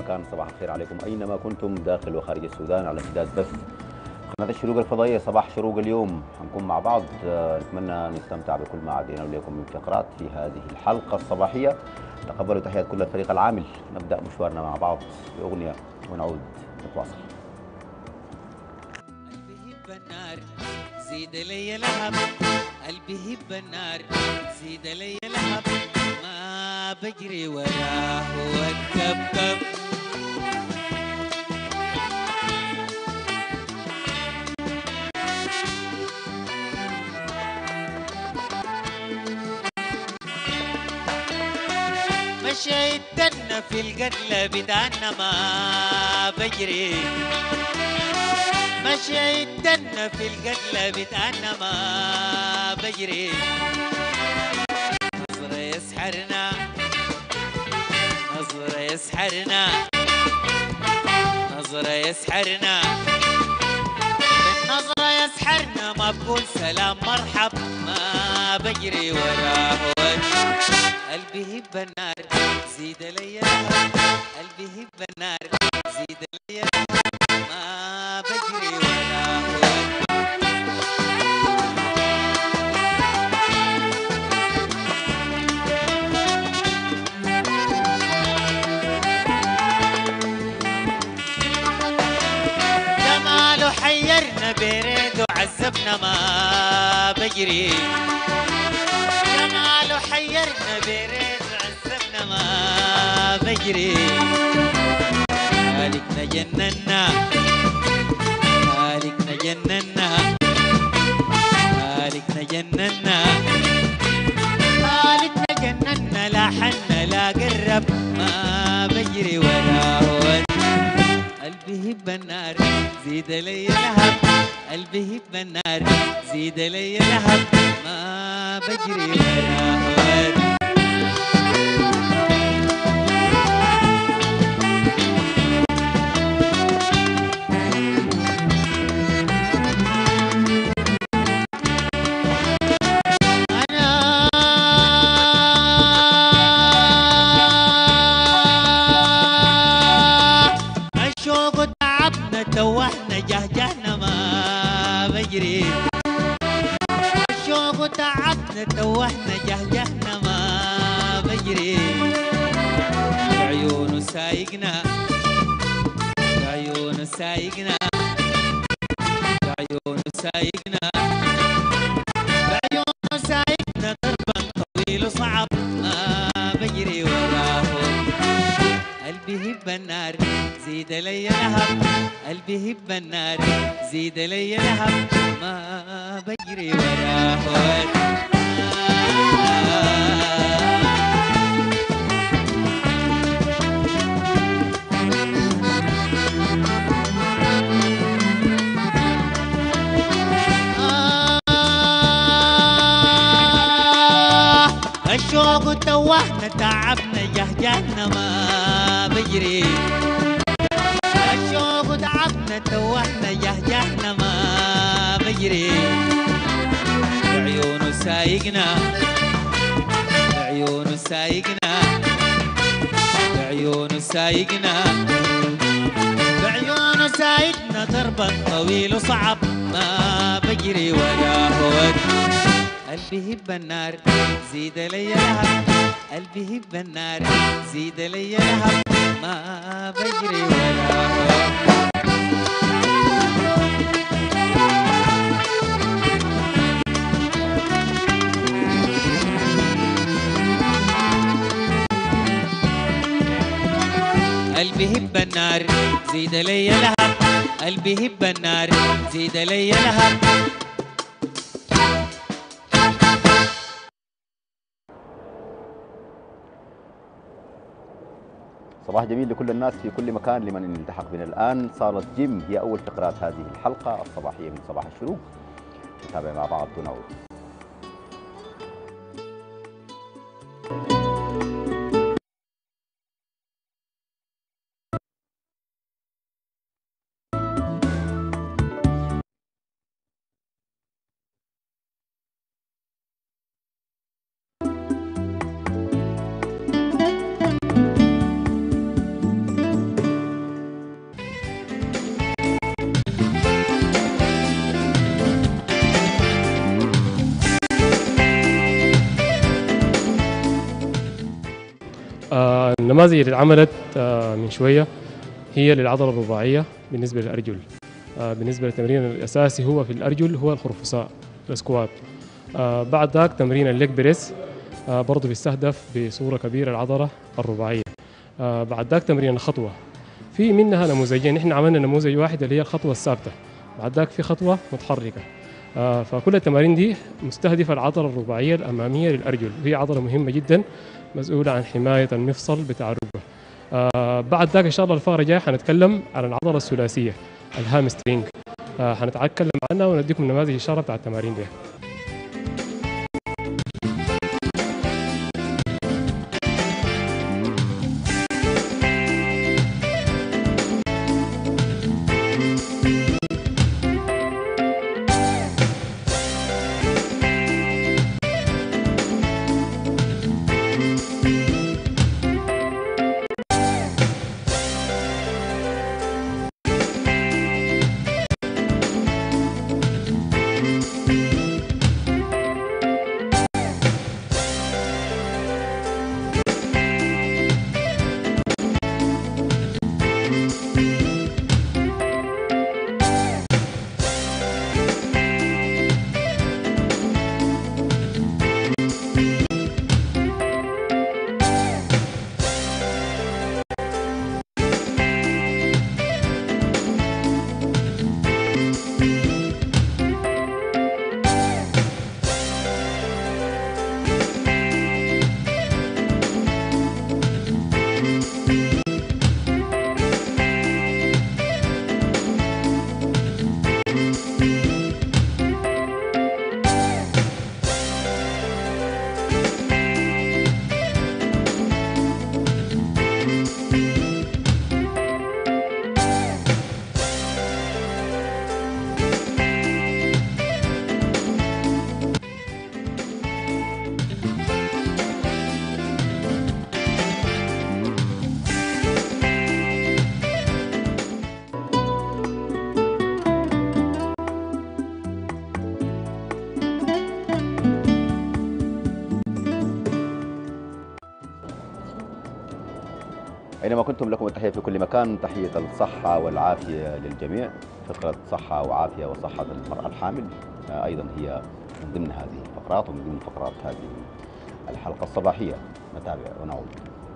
مكان. صباح الخير عليكم أينما كنتم داخل وخارج السودان على امتداد بث قناة الشروق الفضائية. صباح شروق اليوم حنكون مع بعض، نتمنى نستمتع بكل ما عدينا لكم من فقرات في هذه الحلقة الصباحية. تقبلوا تحيات كل الفريق العامل. نبدأ مشوارنا مع بعض بأغنية ونعود نتواصل. قلبي هب النار زيد لي لهب، قلبي هب النار زيد لي لهب، ما بجري وراه والكبكب. مشيت دنا في القتلة بدانا ما بجري، مشيت دنا في القتلة بتاعنا ما بجري. نظرة يسحرنا، نظرة يسحرنا، نظرة يسحرنا، بالنظرة يسحرنا. ما بقول سلام مرحب، ما بجري وراه. قلبي هب النار زيد لي لهب، قلبي هب النار زيد لي لهب، ما بجري وراه. جماله حيرنا بريد وعذبنا، ما بجري. جماله حيرنا بريد وعذبنا، ما بجري. هالكنا جننا، هالكنا جننا، هالكنا جننا، هالكنا جننا. لا حنا لا قرب، ما بجري وراه. قلبي هب النار زيد لي لهب، قلبي هب النار زيد لي لهب، ما بجري وراه. توهنا جهجهنا، ما بجري. الشوق تعبنا توهنا جهجهنا، ما بجري. بعيونه سايقنا، بعيونه سايقنا، بعيونه سايقنا، بعيونه سايقنا. ضربا طويل وصعب، ما بجري وراه. قلبي هب النار زيد لي لهب، قلبي هب النار زيد لي لهب، ما بجري وراه. الشوق توهنا تعبنا جهجهنا، ما بجري. الشوق تعبنا توهنا جهجهنا، ما بجري. بعيونه سايقنا، بعيونه سايقنا، بعيونه سايقنا، بعيونه سايقنا. ضربا طويل وصعب، ما بجري وراه. قلبي هب النار زيد لي لهب، قلبي هب النار زيد لي لهب، ما بجري وراه. قلبي هب النار زيد لي لهب، قلبي هب النار زيد لي لهب. صباح جميل لكل الناس في كل مكان. لمن التحق بنا الآن، صالة جيم هي أول فقرات هذه الحلقة الصباحية من صباح الشروق. نتابع مع بعض ونعود. النماذج اللي اتعملت من شوية هي للعضلة الرباعية بالنسبة للأرجل. بالنسبة للتمرين الأساسي هو في الأرجل هو الخرفساء السكوات. بعد ذاك تمرين الليج بريس برضه بيستهدف بصورة كبيرة العضلة الرباعية. بعد ذاك تمرين الخطوة، في منها نموذجين، احنا عملنا نموذج واحد اللي هي الخطوة الثابتة، بعد ذاك في خطوة متحركة. فكل التمارين دي مستهدفة العضلة الرباعية الأمامية للأرجل، وهي عضلة مهمة جدا مسؤولة عن حماية المفصل بتاع الركبة. بعد ذاك إن شاء الله الفقرة الجاية حنتكلم عن العضلة الثلاثية الهامسترينج، حنتكلم عنها ونديكم نماذج إشارة بتاع التمارين دي. أينما كنتم لكم التحية في كل مكان، تحية الصحة والعافية للجميع. فقرة صحة وعافية وصحة المرأة الحامل أيضا هي من ضمن هذه الفقرات ومن ضمن فقرات هذه الحلقة الصباحية. نتابع ونعود.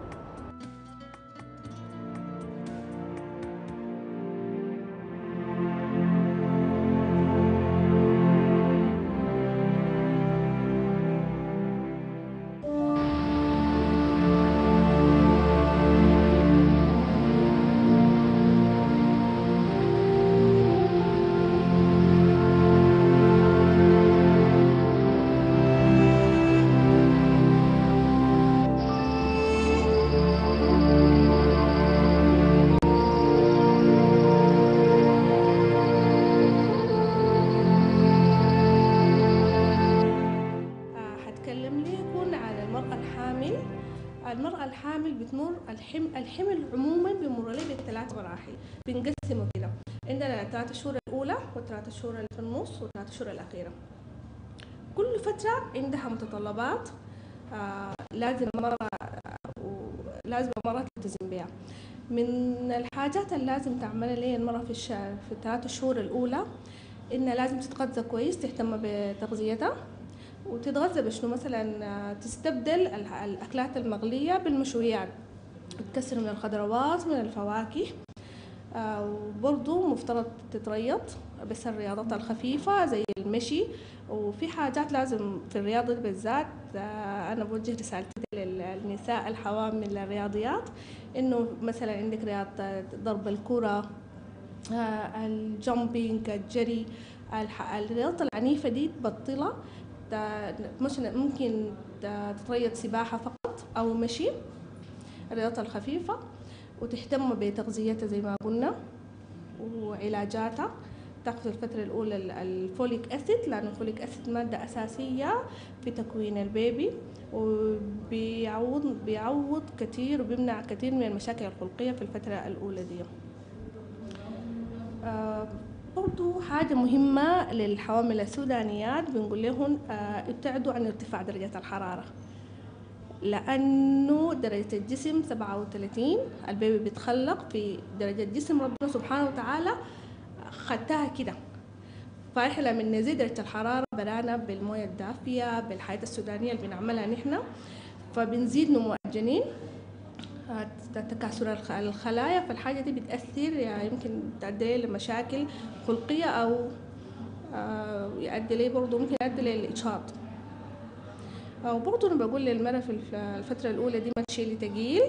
المرأة الحامل بتمر الحمل عموما بمر عليه بثلاث مراحل، بنقسمه كده. عندنا 3 شهور الأولى و3 شهور اللي في النص و3 شهور الأخيرة. كل فترة عندها متطلبات لازم المرأة تلتزم بها. من الحاجات اللي لازم تعملها ليه المرأة في 3 شهور الأولى إنها لازم تتغذى كويس، تهتم بتغذيتها وتتغذى بشنو. مثلا تستبدل الأكلات المغلية بالمشويات، تكسر من الخضروات من الفواكه. وبرضو مفترض تتريض بس الرياضات الخفيفة زي المشي. وفي حاجات لازم في الرياضة بالذات أنا بوجه رسالتي للنساء الحوامل الرياضيات، إنه مثلا عندك رياضة ضرب الكرة، الجامبينج، الجري، الرياضة العنيفة دي تبطلها. ممكن تتريض سباحة فقط أو مشي، الرياضة الخفيفة، وتهتم بتغذيتها زي ما قلنا وعلاجاتها. تاخذ الفترة الأولى الفوليك أسيد، لأن الفوليك أسيد مادة أساسية في تكوين البيبي، وبيعوض كثير وبيمنع كثير من المشاكل الخلقية في الفترة الأولى دي. برضو حاجة مهمة للحوامل السودانيات بنقول لهم ابتعدوا عن ارتفاع درجة الحرارة. لأنه درجة الجسم 37، البيبي بيتخلق في درجة جسم ربنا سبحانه وتعالى خدتها كده. فإحنا لما نزيد درجة الحرارة برانا بالموية الدافية بالحياة السودانية اللي بنعملها نحن، فبنزيد نمو الجنين، تكاثر الخلايا، فالحاجة دي بتأثر يعني يمكن تؤدي لمشاكل خلقية أو يؤدي لي برضه ممكن يؤدي للإجهاض. وبرضه أنا بقول للمرأة في الفترة الأولى دي ما تشيلي تقيل،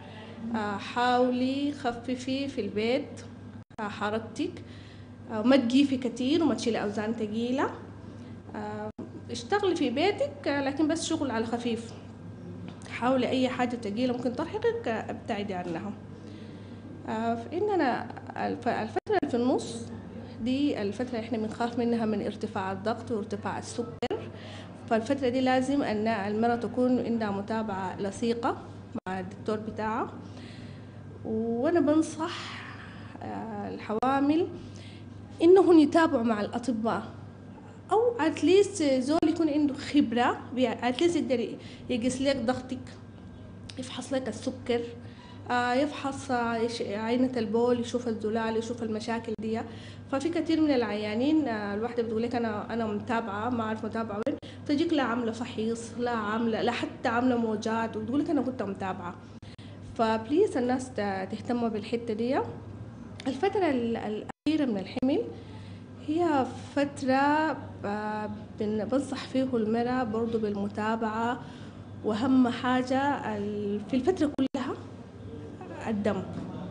حاولي خففي في البيت حركتك، ما تجيفي كتير وما تشيلي أوزان تقيلة، اشتغلي في بيتك لكن بس شغل على خفيف. حاولي أي حاجة تقيلة ممكن ترهقك ابتعدي عنها. فإننا الفترة اللي في النص دي الفترة اللي احنا بنخاف منها من ارتفاع الضغط وارتفاع السكر، فالفترة دي لازم أن المرأة تكون عندها متابعة لصيقة مع الدكتور بتاعها. وأنا بنصح الحوامل إنهم يتابعوا مع الأطباء، أو اتليست زول يكون عنده خبرة اتليست يقدر يقيس لك ضغطك، يفحص لك السكر، يفحص عينة البول، يشوف الزلال، يشوف المشاكل دي. ففي كثير من العيانين الواحدة بتقول لك أنا متابعة، ما أعرف متابعة وين، تجيك لا عاملة فحيص لا عاملة لا حتى عاملة موجات وتقول لك أنا كنت متابعة. فبليز الناس تهتم بالحتة دي. الفترة الأخيرة من الحمل هي فترة بنصح فيه المرأة برضو بالمتابعة، وأهم حاجة في الفترة كلها الدم.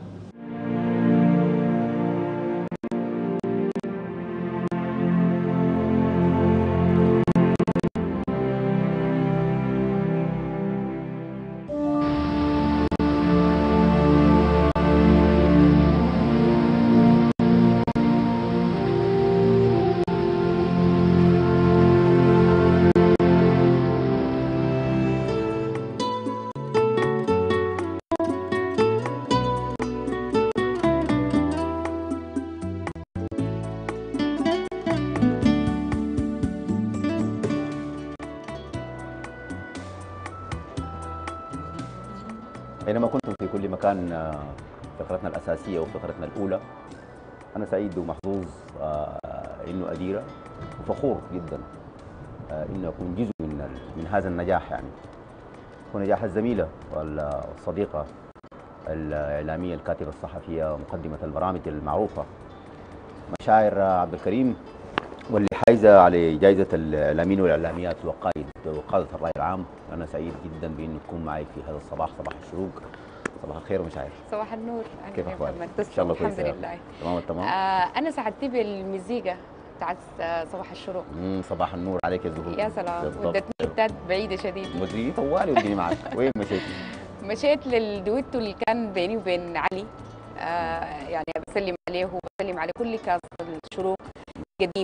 بينما كنتم في كل مكان، فقرتنا الأساسية وفقرتنا الأولى. أنا سعيد ومحظوظ إنه أديرة وفخور جدا إنه أكون جزء من هذا النجاح، يعني ونجاح الزميلة والصديقة الإعلامية الكاتبة الصحفية ومقدمة البرامج المعروفة مشاعر عبد الكريم، واللي حايزة على جائزة الإعلاميين والإعلاميات وقادة الرأي العام. أنا سعيد جدا بإنه تكون معي في هذا الصباح، صباح الشروق. صباح الخير ومشاعر. صباح النور. كيف أخبارك؟ إن شاء الله الحمد لله تمام التمام. أنا سعدتني بالمزيكا بتاعت صباح الشروق. صباح النور عليك يا زهور. يا سلام، ودتني حتات بعيدة شديد. مدري طوالي وديني معك. وين مشيتي؟ مشيت للدويتو اللي كان بيني وبين علي، يعني بسلم عليه وبسلم على كل كاس الشروق القديم.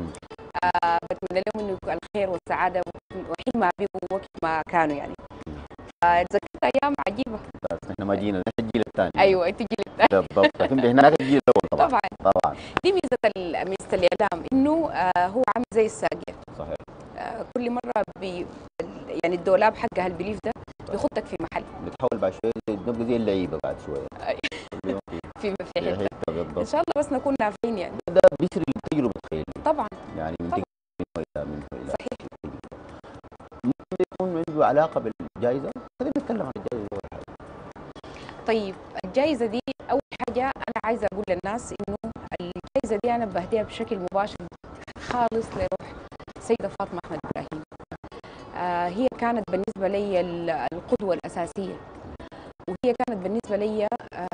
بتمنى لهم انه يكون الخير والسعاده وحين ما بيبقوا وقت ما كانوا يعني. تذكرت ايام عجيبه. بس احنا ما جينا، نحن الجيل الثاني. ايوه انت الجيل الثاني. بالضبط، لكن هناك الجيل الاول طبعا. طبعا دي ميزه الاعلام، انه هو عامل زي الساقيه. صحيح. كل مره يعني الدولاب حقها البليف ده بيخطك في محل، بتحاول بعد شويه نبقى زي اللعيبه بعد شويه. في حته. ان شاء الله بس نكون نافعين يعني. ده بيسري التجربه، تخيل طبعا يعني من طبعا. منه الى صحيح. ممكن يكون عنده علاقه بالجائزه. خلينا نتكلم عن الجائزه اول حاجه. طيب الجائزه دي اول حاجه انا عايزه اقول للناس انه الجائزه دي انا بهديها بشكل مباشر خالص لروح السيده فاطمه احمد ابراهيم. هي كانت بالنسبه لي القدوه الاساسيه، وهي كانت بالنسبه لي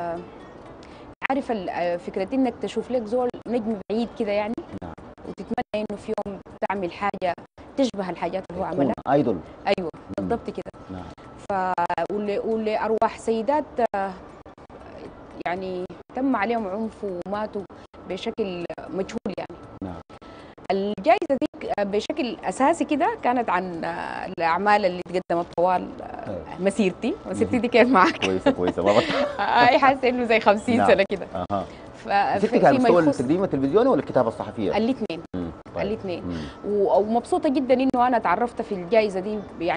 عارف فكره انك تشوف لك زول نجم بعيد كده يعني. نعم. وتتمنى انه في يوم تعمل حاجه تشبه الحاجات اللي هو عملها. ايدول. ايوه بالضبط كده. نعم. ولارواح سيدات يعني تم عليهم عنف وماتوا بشكل مجهول يعني. نعم. الجائزه دي بشكل اساسي كده كانت عن الاعمال اللي تقدمت طوال مسيرتي دي كيف معك؟ كويسه ما اي حاسه انه زي 50 نعم. سنه كده. شفتك على مستوى التقديم التلفزيوني ولا الكتابه الصحفيه؟ الاثنين. الاثنين. ومبسوطه جدا انه انا تعرفت في الجائزه دي يعني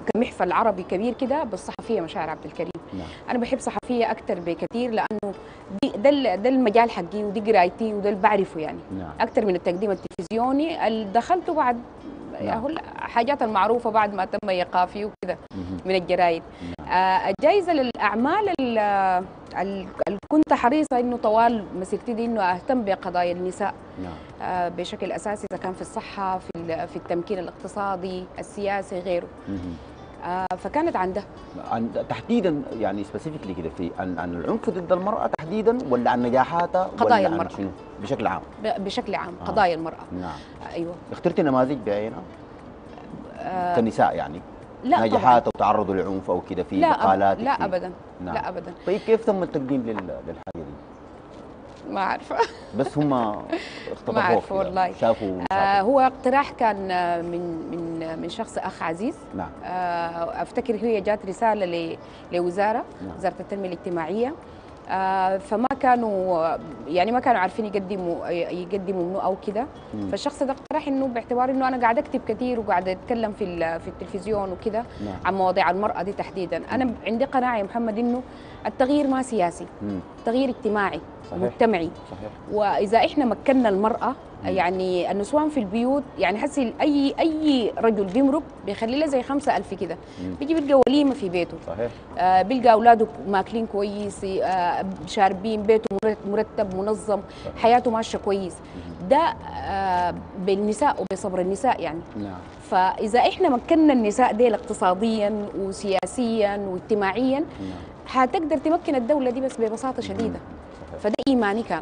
كمحفل عربي كبير كده بالصحفيه مشاعر عبد الكريم. نعم. انا بحب صحفيه اكثر بكثير لانه ده المجال حقي ودي قرايتي وده اللي بعرفه يعني. نعم. اكثر من التقديم التلفزيوني اللي دخلته بعد نعم. الحاجات المعروفه بعد ما تم ايقافي وكده مهم. من الجرايد. نعم. الجائزه للاعمال اللي كنت حريصه انه طوال مسيرتي دي انه اهتم بقضايا النساء نعم. بشكل اساسي، اذا كان في الصحه في التمكين الاقتصادي السياسي غيره. مهم. فكانت عن ده. تحديدا يعني سبيسيفيكلي كده في عن العنف ضد المرأة تحديدا، ولا عن نجاحاتها، قضايا ولا عن المرأة شنو بشكل عام؟ بشكل عام قضايا المرأة. نعم. ايوه. اخترت نماذج بعينها كنساء يعني لا نجاحات او تعرضوا لعنف او كده في لا مقالات؟ لا ابدا. نعم. لا ابدا. طيب كيف تم التقديم للحاجة دي؟ ما عارفه. بس هم ما اختبروك عارفه والله. شافوا هو اقتراح كان من شخص اخ عزيز. نعم. افتكر هي جات رساله لوزاره نعم. وزاره التنميه الاجتماعيه. فما كانوا يعني ما كانوا عارفين يقدموا منه او كده. فالشخص ده اقترح انه باعتبار انه انا قاعده اكتب كثير وقاعده اتكلم في التلفزيون وكده. نعم. عن مواضيع المراه دي تحديدا. انا عندي قناعه يا محمد انه التغيير ما سياسي، تغيير اجتماعي. صحيح. مجتمعي. صحيح. واذا احنا مكنا المراه يعني النسوان في البيوت، يعني حسي اي رجل بيمرق بيخلي له زي 5000 كده، بيجي بيلقى وليمه في بيته. صحيح. بيلقى اولاده ماكلين كويس، شاربين، بيته مرتب منظم. صحيح. حياته ماشيه كويس. ده بالنساء وبصبر النساء يعني. نعم. فاذا احنا مكنا النساء دي اقتصاديا وسياسيا واجتماعيا حتقدر تمكن الدوله دي بس ببساطه شديده. صحيح. فده ايماني كان.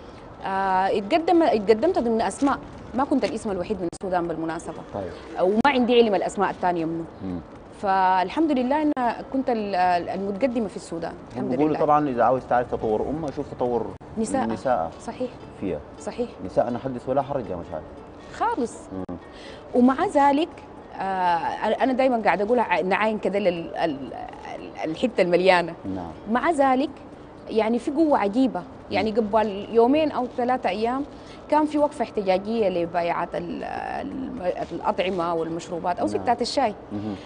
اتقدمت ضمن اسماء، ما كنت الاسم الوحيد من السودان بالمناسبه. طيب. وما عندي علم الاسماء الثانيه منه. فالحمد لله ان كنت المتقدمه في السودان. الحمد لله. بيقولوا طبعا اذا عاوز تعرف تطور امه شوف تطور نساء. صحيح. فيها. صحيح. نساء حدث ولا حرج يا مشاهد خالص. ومع ذلك انا دائما قاعده اقول نعاين كده الحته المليانه. نعم. مع ذلك يعني في قوه عجيبه. يعني قبل يومين او 3 ايام كان في وقفه احتجاجيه لبيعات الاطعمه والمشروبات او ستات الشاي.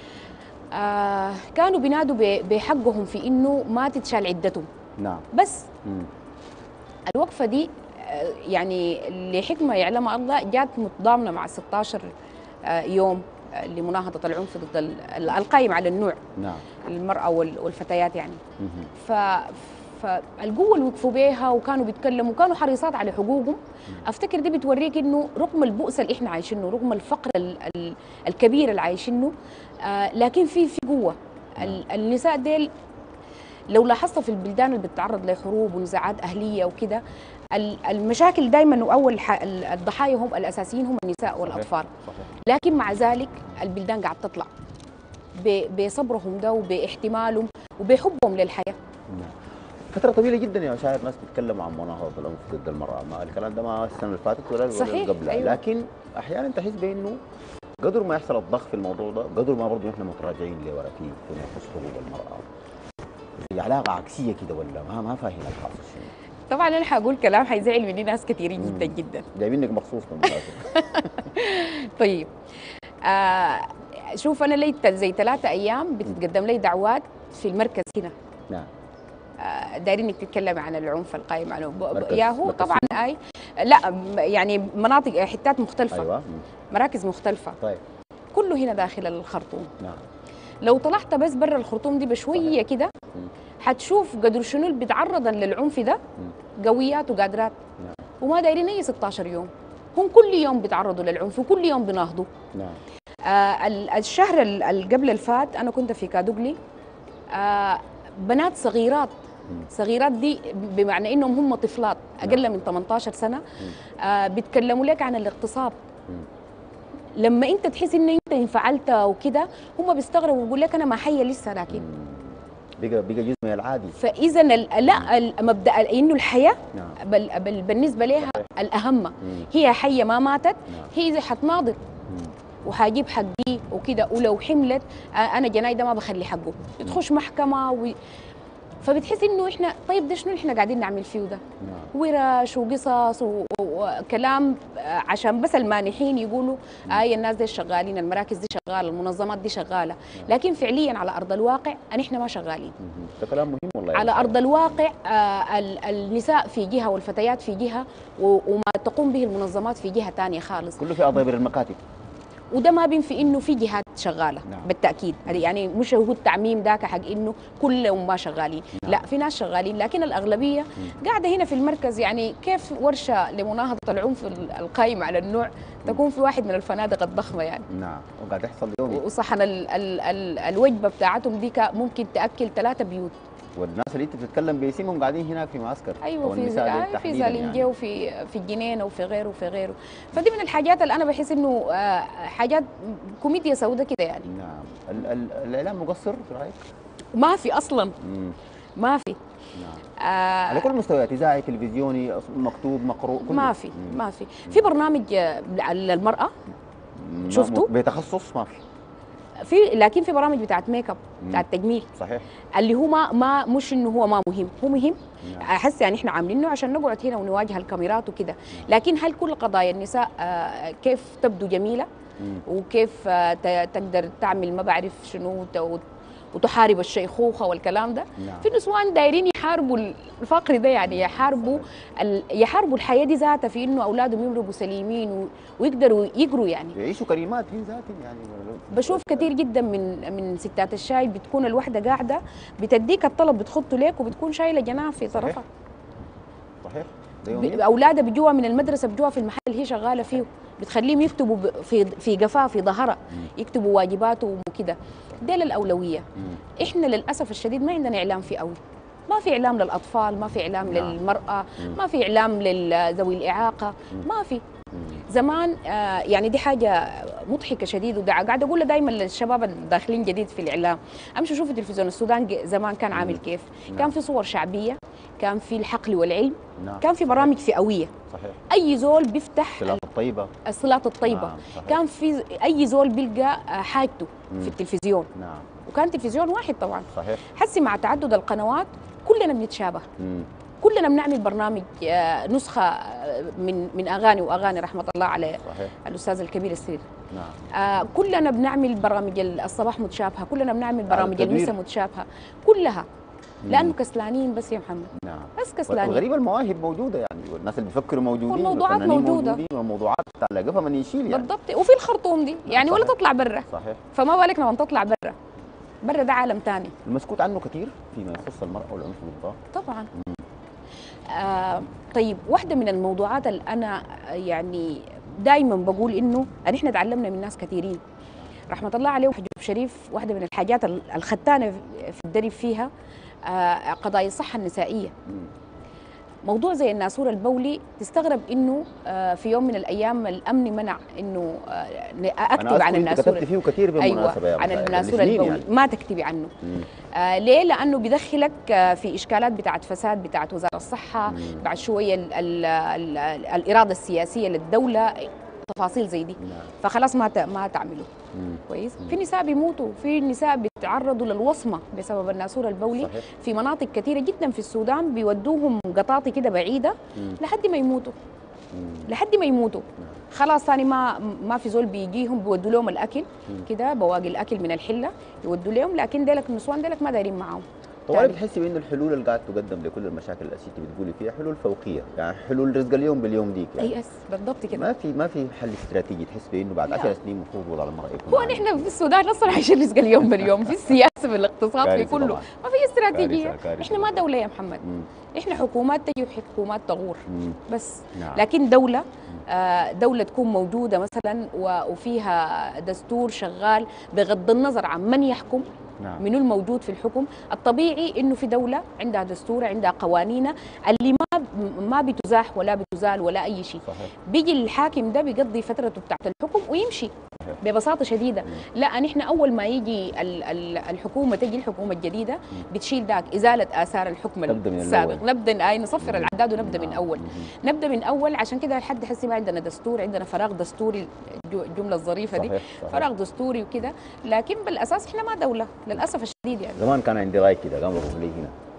كانوا بينادوا بحقهم في انه ما تتشال عدتهم. نعم. بس الوقفه دي يعني لحكمه يعلمها الله جات متضامنه مع 16 يوم لمناهضه العنف ضد القائم على النوع. نعم. المراه والفتيات يعني. فالقوه اللي وقفوا بيها وكانوا بيتكلموا وكانوا حريصات على حقوقهم. افتكر دي بتوريك انه رغم البؤس اللي احنا عايشينه، رغم الفقر الكبير اللي عايشينه، لكن في قوه. النساء ديل لو لاحظت في البلدان اللي بتتعرض لحروب ونزاعات اهليه وكده، المشاكل دائما واول الضحايا هم الاساسيين هم النساء والاطفال. صحيح. لكن مع ذلك البلدان قاعد تطلع بصبرهم ده وباحتمالهم وبحبهم للحياه. فترة طويلة جدا يا مشاهد ناس بيتكلموا عن مناهضة العنف ضد المرأة، ما الكلام ده ما السنة اللي فاتت ولا قبلها. أيوة. لكن أحيانا تحس بأنه قدر ما يحصل الضغط في الموضوع ده قدر ما برضه احنا متراجعين لورا فيما يخص حقوق المرأة. زي علاقة عكسية كده ولا ما فاهم الحاصل شنو؟ طبعا انا حقول كلام حيزعل مني ناس كثيرين جدا جدا. جايبينك مخصوص من طيب. شوف انا لي زي 3 ايام بتتقدم لي دعوات في المركز هنا. نعم. دايرين انك تتكلمي عن العنف القائم على ياهو طبعا اي لا يعني مناطق حتات مختلفه. أيوة. مراكز مختلفه. طيب. كله هنا داخل الخرطوم. نعم. لو طلعت بس برا الخرطوم دي بشويه كده حتشوف قدر شنو اللي بيتعرضن للعنف ده قويات وقادرات. نعم. وما دايرين اي 16 يوم، هم كل يوم بيتعرضوا للعنف وكل يوم بيناهضوا. نعم. الشهر اللي قبل الفات انا كنت في كادوغلي، بنات صغيرات دي بمعنى انهم هم طفلات اقل من 18 سنه بيتكلموا لك عن الاغتصاب. لما انت تحس ان انت انفعلت وكده هم بيستغربوا ويقول لك انا ما حيه لسه، لكن بقى جزء من العادي. فاذا لا مبدا انه الحياه بالنسبه لها الاهم هي حيه ما ماتت. هي اذا حتناضل وحاجيب حقي وكده، ولو حملت انا جناي ده ما بخلي حقه تخش محكمه فبتحس انه احنا طيب ده شنو احنا قاعدين نعمل فيه ده؟ ورش وقصص وكلام عشان بس المانحين يقولوا الناس دي شغالين، المراكز دي شغاله، المنظمات دي شغاله، لكن فعليا على ارض الواقع احنا ما شغالين. ده كلام مهم والله. على ارض الواقع النساء في جهه والفتيات في جهه، وما تقوم به المنظمات في جهه ثانيه خالص. كله في اضابر المكاتب. وده ما بينفي انه في جهات شغاله بالتاكيد، يعني مش هو التعميم ذاك حق انه كلهم ما شغالين، لا في ناس شغالين، لكن الاغلبيه قاعده هنا في المركز. يعني كيف ورشه لمناهضه العنف القائم على النوع تكون في واحد من الفنادق الضخمه يعني؟ نعم، وقاعد يحصل يومي. وصحن الوجبه بتاعتهم ديك ممكن تاكل 3 بيوت. والناس اللي انت بتتكلم باسمهم قاعدين هناك في معسكر. ايوه في زالنجي وفي الجنينه وفي غيره وفي غيره. فدي من الحاجات اللي انا بحس انه حاجات كوميديا سوداء كده يعني. نعم. الاعلام مقصر في رايك؟ ما في اصلا. ما في. نعم. على كل المستويات، اذاعي، تلفزيوني، مكتوب، مقروء، كله. ما في برنامج للمراه شفتوا؟ بتخصص ما في. لكن في برامج بتاعت ميك اب، بتاعت تجميل. صحيح. اللي هو ما مش انه هو ما مهم، هو مهم. احس يعني احنا عاملينه عشان نقعد هنا ونواجه الكاميرات وكده، لكن هل كل قضايا النساء كيف تبدو جميله وكيف تقدر تعمل ما بعرف شنو وتحارب الشيخوخه والكلام ده؟ في نسوان دايرين يحاربوا الفقر ده، يعني يحاربوا الحياه دي ذاتها، في انه اولادهم يمرقوا سليمين ويقدروا يقروا، يعني يعيشوا كريمات هي ذاتهم. يعني بشوف كثير جدا من ستات الشاي بتكون الوحده قاعده بتديك الطلب بتخطه ليك وبتكون شايله جناح في طرفها. صحيح. اولادها بيجوها من المدرسه، بيجوها في المحل اللي هي شغاله فيه، بتخليهم يكتبوا في قفاه في ظهرها، يكتبوا واجباتهم وكده. ده الاولويه. احنا للاسف الشديد ما عندنا اعلام فيه قوي. ما في اعلام للاطفال، ما في اعلام للمراه، ما في اعلام لذوي الاعاقه، ما في. زمان يعني دي حاجه مضحكه شديد، وقاعده اقول دائما للشباب الداخلين جديد في الاعلام، امشوا شوفوا تلفزيون السودان زمان كان عامل كيف. كان في صور شعبيه، كان في الحقل والعلم، كان في برامج فئويه. صحيح. اي زول بيفتح الصلاه الطيبه، الصلاه الطيبه. كان في اي زول بيلقى حاجته في التلفزيون. وكان تلفزيون واحد طبعا. صحيح. حسي مع تعدد القنوات كلنا بنتشابه، كلنا بنعمل برنامج نسخه من اغاني واغاني رحمه الله على الاستاذ الكبير السرير. كلنا بنعمل برامج الصباح متشابهه، كلنا بنعمل برامج المساء متشابهه، كلها لانه كسلانين بس يا محمد. بس كسلانين. والغريبه المواهب موجوده، يعني والناس اللي بيفكروا موجودين، والموضوعات موجوده، والموضوعات على قفا من يشيل يعني. بالضبط. وفي الخرطوم دي يعني ولا تطلع برا. صحيح. فما بالك لما تطلع برا ده عالم ثاني. المسكوت عنه كثير فيما يخص المراه والعنف ضدها. طبعا. طيب واحدة من الموضوعات اللي أنا يعني دائما بقول إنه احنا تعلمنا من ناس كثيرين رحمة الله عليه وحجوب شريف. واحدة من الحاجات الختانة في الدرب فيها قضايا الصحة النسائية. موضوع زي الناسور البولي تستغرب انه في يوم من الايام الامن منع انه اكتب عن الناسور. كتبت فيه كثير بالمناسبه. أيوة عن الناسور البولي يعني. ما تكتبي عنه. ليه؟ لانه بيدخلك في اشكالات بتاعت فساد بتاعت وزاره الصحه، بعد شويه الاراده السياسيه للدوله، تفاصيل زي دي. فخلاص ما تعملوا كويس. في نساء بيموتوا، في نساء بيتعرضوا للوصمه بسبب الناسور البولي. صحيح. في مناطق كثيره جدا في السودان بيودوهم قطاطي كده بعيده لحد ما يموتوا، لحد ما يموتوا. خلاص ثاني ما في زول بيجيهم بيودوا لهم الاكل كده، بواقي الاكل من الحله يودوا لهم، لكن ديلك النسوان ديلك ما دايرين معاهم. طبعا بتحسي بانه الحلول اللي قاعد تقدم لكل المشاكل اللي انت بتقولي فيها حلول فوقيه، يعني حلول رزق اليوم باليوم ديك يعني. اي بالضبط كده. ما في حل استراتيجي تحس بانه بعد 10 سنين المفروض وضع المراه يكون. هو نحن في السودان اصلا عايشين رزق اليوم باليوم، في السياسه في الاقتصاد في كله طبعاً. ما في استراتيجيه. احنا ما دوله يا محمد. احنا حكومات تجي وحكومات تغور بس. لكن دوله دولة تكون موجودة مثلا وفيها دستور شغال بغض النظر عن من يحكم. منو الموجود في الحكم. الطبيعي انه في دوله عندها دستور، عندها قوانين اللي ما بتزاح ولا بتزال ولا اي شيء. بيجي الحاكم ده بيقضي فترته بتاعت الحكم ويمشي ببساطه شديده. لا نحن اول ما يجي الحكومه تجي الحكومه الجديده بتشيل ذاك ازاله اثار الحكم السابق. نبدا نصفر العداد ونبدا من اول. نبدا من اول. عشان كده لحد حسي ما عندنا دستور، عندنا فراغ دستوري. الجمله الظريفه دي فراغ دستوري وكده، لكن بالاساس احنا ما دوله للاسف الشديد يعني. زمان كان عندي راي كده قام بقول لي هنا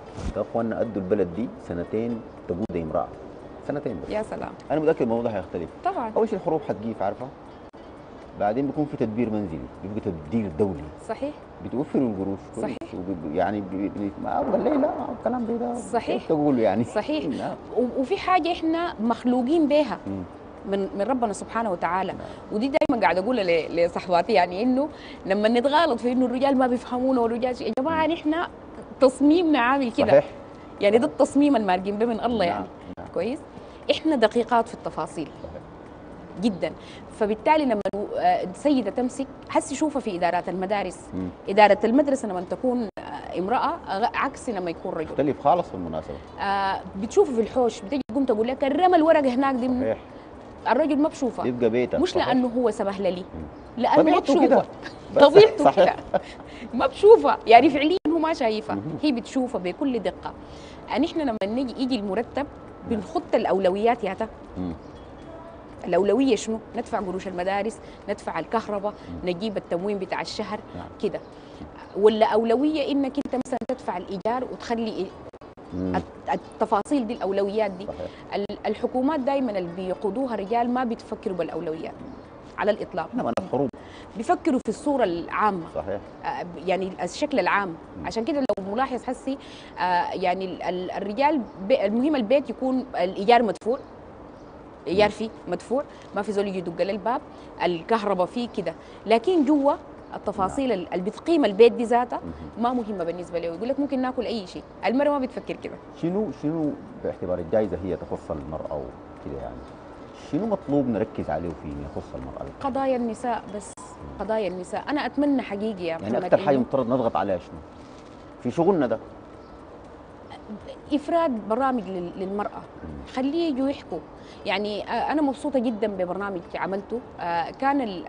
يا اخوانا ادوا البلد دي سنتين تقود امراه، سنتين بس. يا سلام. انا متاكد الموضوع هيختلف. طبعا. اول شيء الحروب حتجيف عارفه، بعدين بيكون في تدبير منزلي، بيبقى تدبير دولي، صحيح. بتوفروا القروش صحيح. يعني ما قال لي لا الكلام ده صحيح. تقولوا يعني صحيح. نعم. وفي حاجه احنا مخلوقين بها مم. من ربنا سبحانه وتعالى. ودي دايما قاعده اقولها لصحباتي، يعني انه لما نتغالط في انه الرجال ما بيفهمونا والرجال يا جماعه نحن تصميمنا عامل كده. صحيح. يعني ده التصميم المارجين به من الله يعني. نعم. كويس. احنا دقيقات في التفاصيل جدا، فبالتالي لما سيده تمسك حسي شوفها في ادارات المدارس، اداره المدرسه لما تكون امراه عكس لما يكون رجل، مختلف خالص بالمناسبه. بتشوفه في الحوش، بتجي تقوم تقول لك الرمى الورق هناك دي صحيح. الرجل ما بشوفها، يبقى بيتك مش صحيح. لانه هو سبهللي، لانه ما طبيعته كده. بشوفها، طبيعته كده ما بشوفها، يعني فعليا هو ما شايفها، هي بتشوفها بكل دقه. يعني احنا لما يجي المرتب بنخط الاولويات ياتا. الأولوية شنو؟ ندفع قروش المدارس، ندفع الكهرباء، نجيب التموين بتاع الشهر كده. ولا أولوية إنك أنت مثلا تدفع الإيجار وتخلي التفاصيل دي الأولويات دي. الحكومات دايما اللي بيقودوها رجال ما بيتفكروا بالأولويات على الإطلاق. نعم الحروب بيفكروا في الصورة العامة. صحيح. يعني الشكل العام. عشان كده لو ملاحظ حسي يعني الرجال المهم البيت يكون الإيجار مدفوع، ايجار فيه مدفوع، ما في زول يجي يدق الباب، الكهرباء فيه كده، لكن جوا التفاصيل اللي بتقيم البيت دي ذاتها ما مهمه بالنسبه له. يقول لك ممكن ناكل اي شيء، المراه ما بتفكر كده. شنو باعتبار الجائزه هي تخص المراه وكده، يعني شنو مطلوب نركز عليه فيما يخص المراه؟ قضايا النساء بس، قضايا النساء. انا اتمنى حقيقي يا محمد يعني اكثر حاجه مفترض نضغط عليها شنو في شغلنا ده؟ افراد برامج للمراه، خليه يجوا يحكوا. يعني انا مبسوطه جدا ببرنامج عملته، كان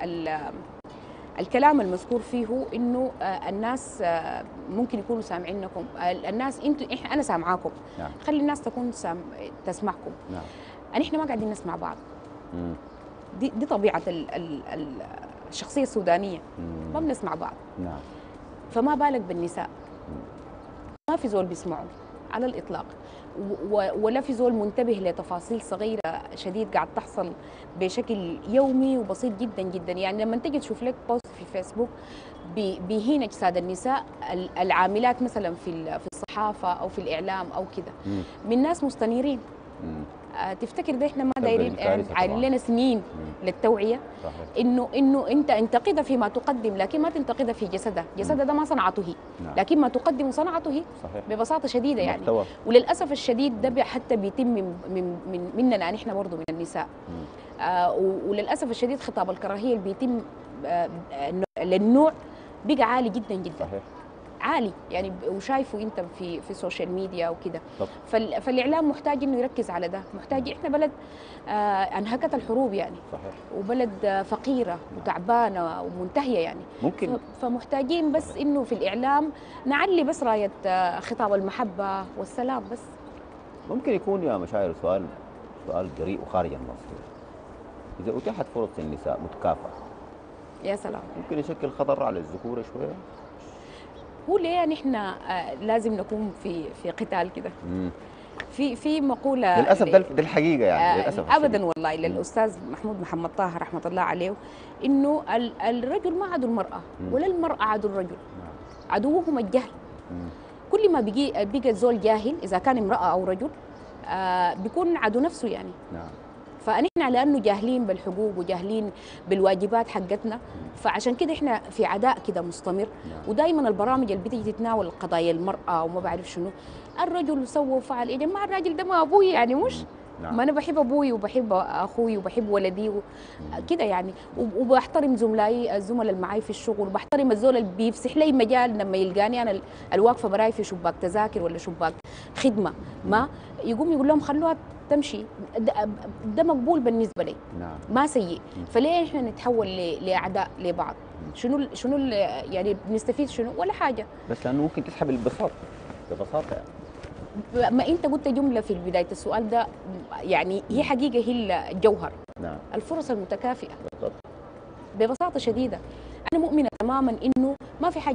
الكلام المذكور فيه انه الناس ممكن يكونوا سامعينكم، الناس انتوا انا سامعاكم. نعم. خلي الناس تكون تسمعكم. نعم. احنا ما قاعدين نسمع بعض. دي طبيعه الشخصيه السودانيه، ما بنسمع بعض. نعم. فما بالك بالنساء، ما في زول بيسمعوا على الإطلاق، ولا في زول منتبه لتفاصيل صغيرة شديد قاعد تحصل بشكل يومي وبسيط جدا جدا. يعني لما تجي تشوف لك بوست في الفيسبوك بيهين أجساد النساء العاملات مثلا في الصحافة أو في الإعلام أو كده من ناس مستنيرين، تفتكر ده احنا ما دايرين عايلين لنا سنين للتوعيه. صحيح. انه انت انتقدها فيما تقدم، لكن ما تنتقدها في جسدها، جسدها ده ما صنعته هي. نعم. لكن ما تقدم صنعته هي. صحيح. ببساطه شديده يعني. محتوى. وللاسف الشديد ده حتى بيتم مننا نحن برضه من النساء. وللاسف الشديد خطاب الكراهيه اللي بيتم للنوع بقى عالي جدا جدا. صحيح. عالي يعني، وشايفه انت في السوشيال ميديا وكده. فالاعلام محتاج انه يركز على ده، محتاج. احنا بلد انهكت الحروب يعني. صحيح. وبلد فقيره وتعبانه ومنتهيه يعني. ممكن فمحتاجين بس انه في الاعلام نعلي بس رايه خطاب المحبه والسلام بس. ممكن يكون يا مشاعر سؤال جريء وخارج النص، اذا اتيحت فرص للنساء متكافئه يا سلام ممكن يشكل خطر على الذكوره شويه؟ هو ليه نحن لازم نكون في قتال كده؟ في مقوله للاسف ده الحقيقه يعني للاسف ابدا والله للاستاذ محمود محمد طه رحمه الله عليه، انه الرجل ما عدو المراه ولا المراه عدو الرجل. عدوهم الجهل. كل ما بقى زول جاهل اذا كان امراه او رجل بيكون عدو نفسه يعني. نعم. فنحن لانه جاهلين بالحقوق وجاهلين بالواجبات حقتنا، فعشان كده احنا في عداء كده مستمر. ودائما البرامج اللي بتيجي تتناول قضايا المراه وما بعرف شنو، الرجل سوى وفعل، يا جماعه الراجل ده ما ابوي يعني، مش ما انا بحب ابوي وبحب اخوي وبحب ولدي كده يعني، وبحترم زملائي الزملاء اللي معي في الشغل، وبحترم الزول اللي بيفسح لي مجال لما يلقاني انا الواقفه براي في شباك تذاكر ولا شباك خدمه، ما يقوم يقول لهم خلوها تمشي، ده مقبول بالنسبه لي. نعم. ما سيء. فليه احنا نتحول لاعداء لبعض؟ شنو يعني بنستفيد شنو؟ ولا حاجه. بس لانه ممكن تسحب البساطه ببساطه يعني. ما انت قلت جمله في بدايه السؤال ده، يعني هي حقيقه هي الجوهر. نعم. الفرص المتكافئه. بالضبط. ببساطه شديده. انا مؤمنه تماما انه ما في حاجه اسمها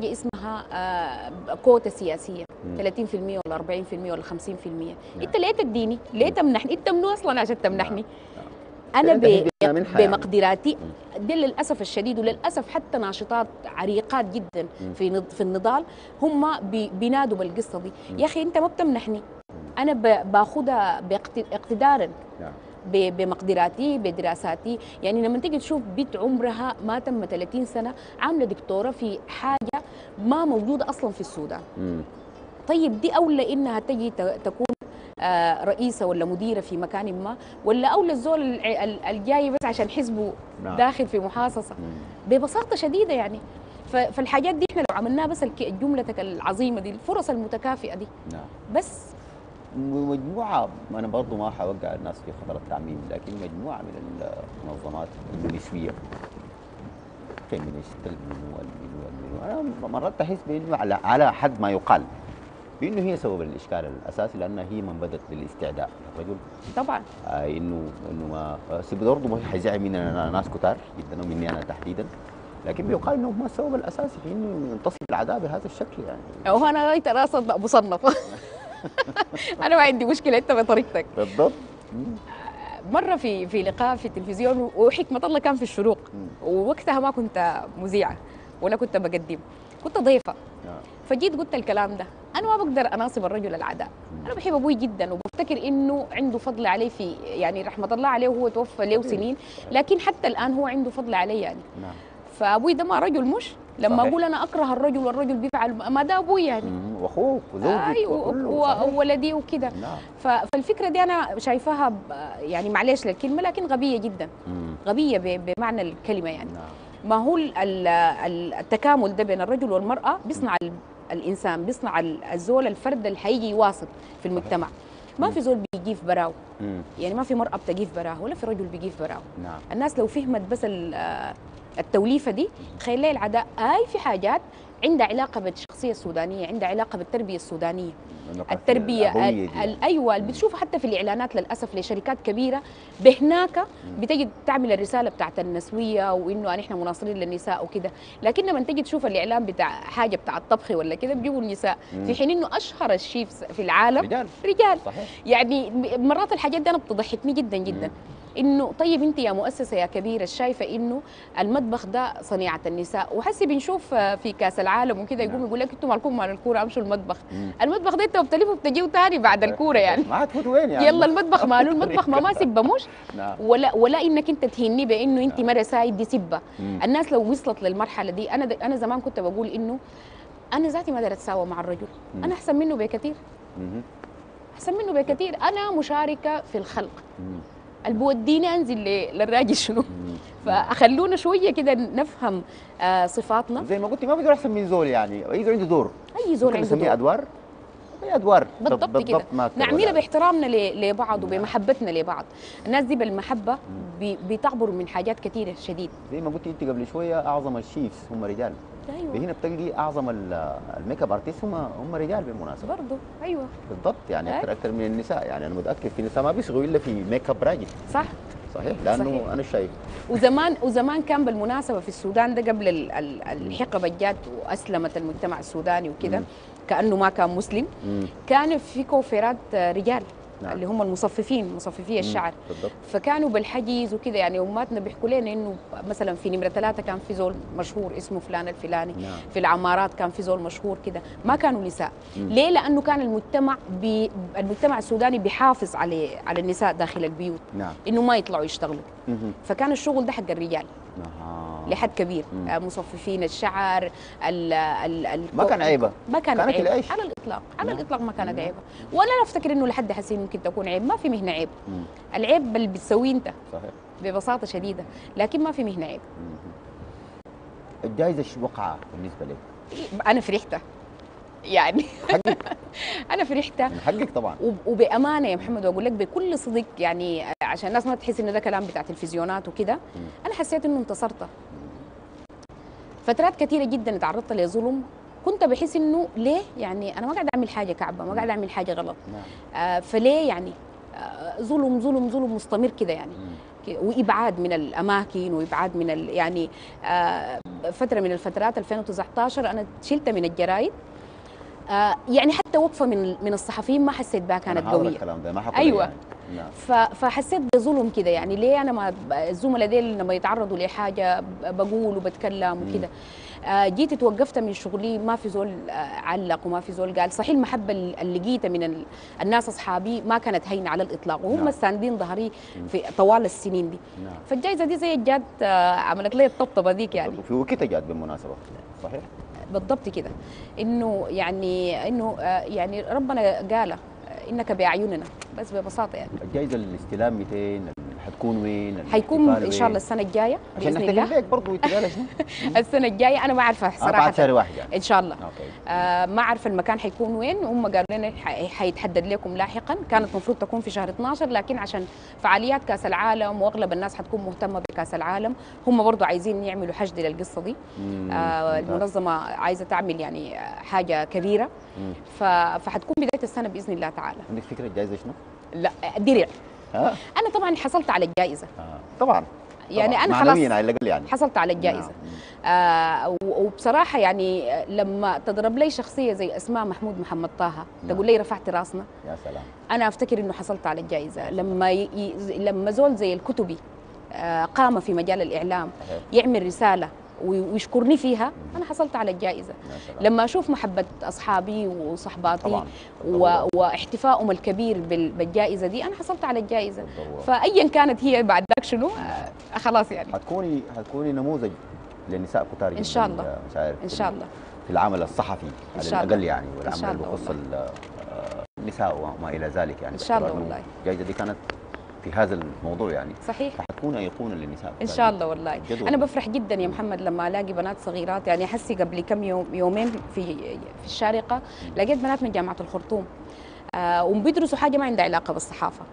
اسمها كوتا سياسيه 30% ولا 40% ولا 50%. انت ليه تديني؟ ليه تمنحني؟ انت منو اصلا عشان تمنحني؟ انا بمقدراتي. دي للاسف الشديد، وللاسف حتى ناشطات عريقات جدا في النضال هم بينادوا بالقصه دي. يا اخي انت ما بتمنحني، انا باخذها باقتدارا بمقدراتي بدراساتي. يعني لما تيجي تشوف بنت عمرها ما تم 30 سنه عامله دكتوره في حاجه ما موجوده اصلا في السودان. طيب دي اولى انها تجي تكون رئيسه ولا مديره في مكان ما، ولا اولى الزول الجاي بس عشان حزبه داخل في محاصصه؟ ببساطه شديده يعني. فالحاجات دي احنا لو عملناها بس جملتك العظيمه دي، الفرص المتكافئه دي بس. مجموعه، انا برضو ما حوقع الناس في خطر التعميم، لكن مجموعه من المنظمات النسويه فيمينيست انا مرات احس بانه على حد ما يقال بانه هي سبب الاشكال الاساسي، لانها هي من بدت بالاستعداء الرجل طبعا. انه ما برضه ما حيزعل مننا ناس كتار جدا ومني انا تحديدا، لكن بيقال انه هو السبب الاساسي في انه ينتصب العداء بهذا الشكل يعني. هو انا رايت راسا مصنفه. انا ما عندي مشكله، انت بطريقتك. بالضبط. مره في لقاء في التلفزيون، وحكمه الله كان في الشروق، ووقتها ما كنت مذيعه ولا كنت بقدم، كنت ضيفه. فجيت قلت الكلام ده، انا ما بقدر اناصب الرجل العداء. انا بحب ابوي جدا وبفتكر انه عنده فضل علي في، يعني رحمه الله عليه، وهو توفى له سنين، لكن حتى الان هو عنده فضل علي يعني. فابوي ده ما رجل، مش لما صحيح. اقول انا اكره الرجل والرجل بيفعل، ما ده ابوي يعني، واخوك وزوجك وولدي وكده. فالفكره دي انا شايفاها يعني معلش للكلمه، لكن غبيه جدا. غبيه بمعنى الكلمه يعني. ما هو التكامل ده بين الرجل والمراه بيصنع الانسان، بيصنع الزول الفرد اللي هيجي يواصل في المجتمع. ما في زول بيجيف براو، يعني ما في مرأة بتجيف براو ولا في رجل بيجيف براو. الناس لو فهمت بس التوليفه دي، تخيل لي العداء في حاجات عندها علاقه بالشخصيه السودانيه، عندها علاقه بالتربيه السودانيه، التربيه ايوه اللي بتشوفها حتى في الاعلانات للاسف لشركات كبيره بهناك بتجي تعمل الرساله بتاعت النسويه وانه احنا مناصرين للنساء وكده، لكن لما تجي تشوف الاعلان بتاع حاجه بتاع الطبخ ولا كده بيجيبوا النساء، في حين انه اشهر الشيفs في العالم رجال. صحيح. يعني مرات الحاجات دي انا بتضحكني جدا جدا. انه طيب انت يا مؤسسه يا كبيره شايفه انه المطبخ ده صنيعه النساء، وحسي بنشوف في كاس العالم وكده يقول لك انتم مالكم مال الكوره، امشوا المطبخ. المطبخ ده انت بتلفوا بتجيوا ثاني بعد الكوره يعني. ما هتفوت وين يعني؟ يلا المطبخ ماله، المطبخ ما سبه مش ولا انك انت تهني بانه انت مره سايد، دي سبه. الناس لو وصلت للمرحله دي، انا زمان كنت بقول انه انا ذاتي ما اقدر اتساوى مع الرجل، انا احسن منه بكثير، احسن منه بكثير. انا مشاركه في الخلق، اللي بوديني انزل للراجل شنو. فخلونا شويه كده نفهم صفاتنا. زي ما قلتي ما بيقدر احسن من زول، يعني اي زول عنده دور، اي زول عنده دور، ادوار، هي ادوار بالضبط كده. نعملها باحترامنا لبعض وبمحبتنا لبعض. الناس دي بالمحبه بتعبر من حاجات كثيره شديد. زي ما قلتي انت قبل شويه، اعظم الشيفs هم رجال. ايوه. هنا بتلقي اعظم الميك اب ارتست هم رجال بالمناسبه. برضه ايوه بالضبط، يعني اكثر من النساء. يعني انا متاكد في نساء ما بيشتغلوا الا في ميك اب راجل. صح صحيح، لانه صحيح. انا شايف وزمان كان بالمناسبه في السودان ده قبل الحقبه جات واسلمت المجتمع السوداني وكده، كانه ما كان مسلم. كان في كوفيرات رجال. اللي هم المصففين، مصففي الشعر. فكانوا بالحجز وكده، يعني امهاتنا بيحكوا لنا انه مثلا في نمره 3 كان في زول مشهور اسمه فلان الفلاني. في العمارات كان في زول مشهور كده، ما كانوا نساء. ليه؟ لانه كان المجتمع السوداني بيحافظ على النساء داخل البيوت، انه ما يطلعوا يشتغلوا. فكان الشغل ده حق الرجال لحد كبير. مصففين الشعر، ما كان عيبه، ما كانت عيبه على الاطلاق، على الاطلاق ما كانت عيبه. ولا انا افتكر انه لحد حسين ممكن تكون عيب. ما في مهنه عيب. العيب اللي بتسويه انت. صحيح. ببساطه شديده، لكن ما في مهنه عيب. الجائزه شو وقعها بالنسبه لك؟ انا فرحتها يعني. انا فرحتها من حقك طبعا. وبامانه يا محمد، واقول لك بكل صدق يعني عشان الناس ما تحس انه ده كلام بتاع تلفزيونات وكده، انا حسيت انه انتصرت. فترات كثيره جدا تعرضت لظلم، كنت بحس انه ليه يعني انا ما قاعد اعمل حاجه كعبه، ما قاعد اعمل حاجه غلط. فليه يعني ظلم ظلم ظلم مستمر كده يعني. وابعاد من الاماكن وابعاد من يعني فتره من الفترات 2019 انا شلتها من الجرايد. يعني حتى وقفه من الصحفيين ما حسيت بها كانت قويه. الكلام ده ما حقول ايوه يعني. نعم. فحسيت بظلم كده، يعني ليه انا ما الزملاء ديل لما يتعرضوا لحاجه بقول وبتكلم وكده. جيت توقفت من شغلي، ما في زول علق وما في زول قال. صحيح المحبه اللي لقيتها من الناس اصحابي ما كانت هينه على الاطلاق، وهم نعم. ساندين ظهري في طوال السنين دي. نعم. فالجائزه دي زي جات عملت لي الطبطبه ديك يعني. في وقتها جات بالمناسبه. صحيح. بالضبط كده، انه يعني ربنا قال انك باعيننا، بس ببساطه يعني. الجائزه الاستلام 200 حتكون وين؟ حيكون ان شاء الله السنه الجايه عشان باذن نحتاج الله. لك برضه يتقال شنو؟ السنه الجايه انا ما عارفه صراحه. بعد شهر واحد يعني. ان شاء الله. اوكي. ما عارفه المكان حيكون وين، هم قالوا لنا حيتحدد لكم لاحقا. كانت المفروض تكون في شهر 12، لكن عشان فعاليات كاس العالم واغلب الناس حتكون مهتمه بكاس العالم، هم برضه عايزين يعملوا حشد للقصه دي. المنظمه عايزه تعمل يعني حاجه كبيره. فحتكون بدايه السنه باذن الله تعالى. عندك فكره الجائزه شنو؟ لا درع. انا طبعا حصلت على الجائزه. طبعا يعني انا خلاص معنويا على الاقل يعني حصلت على الجائزه. وبصراحه يعني لما تضرب لي شخصيه زي اسماء محمد طه تقول لي رفعت راسنا، يا سلام، انا افتكر انه حصلت على الجائزه. لما زول زي الكتبي قام في مجال الاعلام يعمل رساله ويشكرني فيها، انا حصلت على الجائزه. لما اشوف محبه اصحابي وصحباتي واحتفائهم الكبير بالجائزه دي، انا حصلت على الجائزه. فايا كانت هي بعد ذاك شنو خلاص يعني. حتكوني نموذج للنساء كتار جدا ان شاء الله. مش عارف ان شاء الله في العمل الصحفي على الاقل يعني، والعمل اللي بخص النساء وما الى ذلك يعني. ان شاء الله والله. الجائزه دي كانت في هذا الموضوع يعني. صحيح. حتكون ايقونه للنساء ان شاء الله والله. انا بفرح جدا يا محمد لما الاقي بنات صغيرات. يعني حسي قبل كم يومين في الشارقه لقيت بنات من جامعه الخرطوم وبيدرسوا حاجه ما عندها علاقه بالصحافه.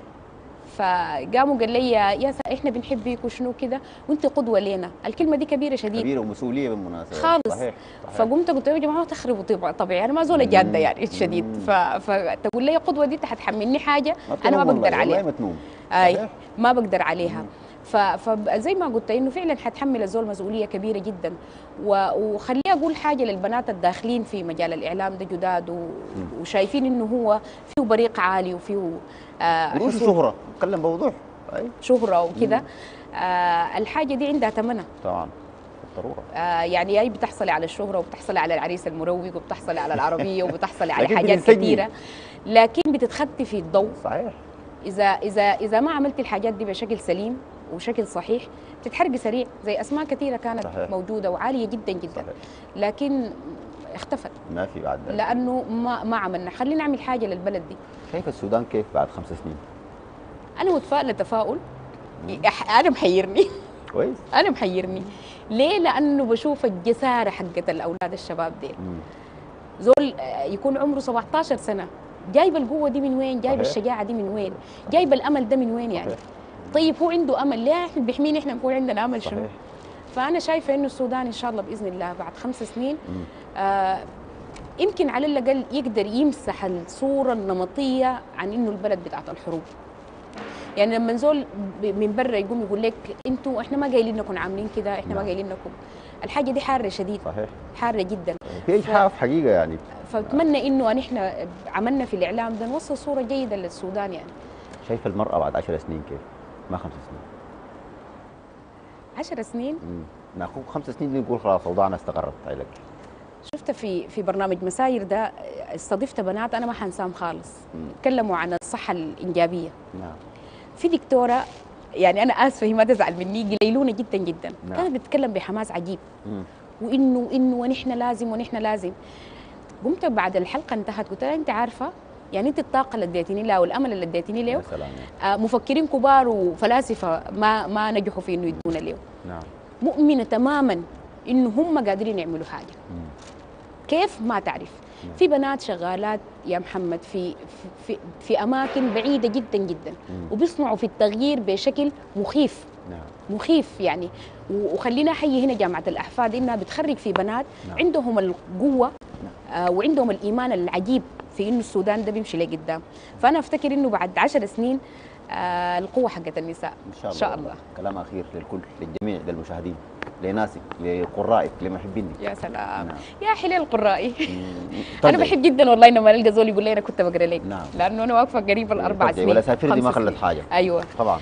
فقاموا قال لي يا احنا بنحبك وشنو كده وانت قدوه لنا. الكلمه دي كبيره شديد، كبيره ومسؤوليه بالمناسبه خالص. صحيح. فقمت قلت يا جماعه تخربوا طبيعي، انا ما زول جاده يعني شديد. فتقول لي قدوه دي انت حتحملني حاجه انا ما بقدر عليها. والله متنوم. اي ما بقدر عليها. فزي ما قلت انه فعلا حتحمل الزول مسؤوليه كبيره جدا. وخليني اقول حاجه للبنات الداخلين في مجال الاعلام ده جداد وشايفين انه هو فيه بريق عالي وفيه شهره، نتكلم بوضوح. شهره وكده. الحاجه دي عندها ثمنها طبعا بالضروره. يعني هي بتحصلي على الشهره وبتحصلي على العريس المروق وبتحصلي على العربيه وبتحصلي على حاجات كثيره، لكن بتتخطي في الضوء. صحيح. اذا ما عملتي الحاجات دي بشكل سليم وشكل صحيح بتتحرقي سريع. زي اسماء كثيره كانت صحيح. موجوده وعاليه جدا جدا. صحيح. لكن اختفت. ما في بعد ذلك. لانه ما عملنا. خلينا نعمل حاجه للبلد دي. شايف السودان كيف بعد 5 سنين؟ انا متفائله تفاؤل. انا محيرني. كويس. انا محيرني ليه؟ لانه بشوف الجساره حقت الاولاد الشباب ديل. زول يكون عمره 17 سنه جايب القوه دي من وين؟ جايب الشجاعه دي من وين؟ جايب الامل ده من وين يعني؟ طيب هو عنده امل، ليه احنا بيحمينا احنا نكون عندنا امل شنو؟ فانا شايفه انه السودان ان شاء الله باذن الله بعد 5 سنين يمكن على الاقل يقدر يمسح الصوره النمطيه عن انه البلد بتاعت الحروب. يعني لما نزول من برا يقوم يقول لك انتوا احنا ما قايلين لكم عاملين كده، احنا ما قايلين لكم. الحاجه دي حاره شديد. صحيح. حاره جدا. في اجحاف حقيقه يعني. فاتمنى انه احنا عملنا في الاعلام ده نوصل صوره جيده للسودان يعني. شايف المراه بعد 10 سنين كيف؟ ما 5 سنين. 10 سنين؟ ناخذ 5 سنين دي نقول خلاص اوضاعنا استقرت عليك. شفت في برنامج مساير ده استضفت بنات انا ما حنساهم خالص. تكلموا عن الصحه الانجابيه. نعم. في دكتوره يعني انا اسفه هي ما تزعل مني، قليلونه جدا جدا. نعم. كانت بتتكلم بحماس عجيب. وانه ونحن لازم. قمت بعد الحلقه انتهت قلت لها انت عارفه يعني انت الطاقه اللي اديتيني لها والامل اللي اديتيني له مفكرين كبار وفلاسفه ما نجحوا في انه يدونا له. نعم. مؤمنه تماما انه هم قادرين يعملوا حاجه. كيف ما تعرف. في بنات شغالات يا محمد في اماكن بعيده جدا جدا وبيصنعوا في التغيير بشكل مخيف. نعم. مخيف يعني. وخلينا احيي هنا جامعه الاحفاد انها بتخرج في بنات نعم. عندهم القوه وعندهم الايمان العجيب في انه السودان ده بيمشي لقدام. فانا افتكر انه بعد 10 سنين القوة حقت النساء إن شاء الله. كلام أخير للكل، للجميع، للمشاهدين، لناسك، لقرائك، لمحبينك. يا سلام. نعم. يا حلال قرائي. طيب. انا بحب جدا والله لما القى زول يقول لي انا كنت بقرا لك. نعم. لانه انا واقفه قريب الاربع سنين ولا سافر دي ما 5 خلت سنين. حاجه. ايوه طبعا.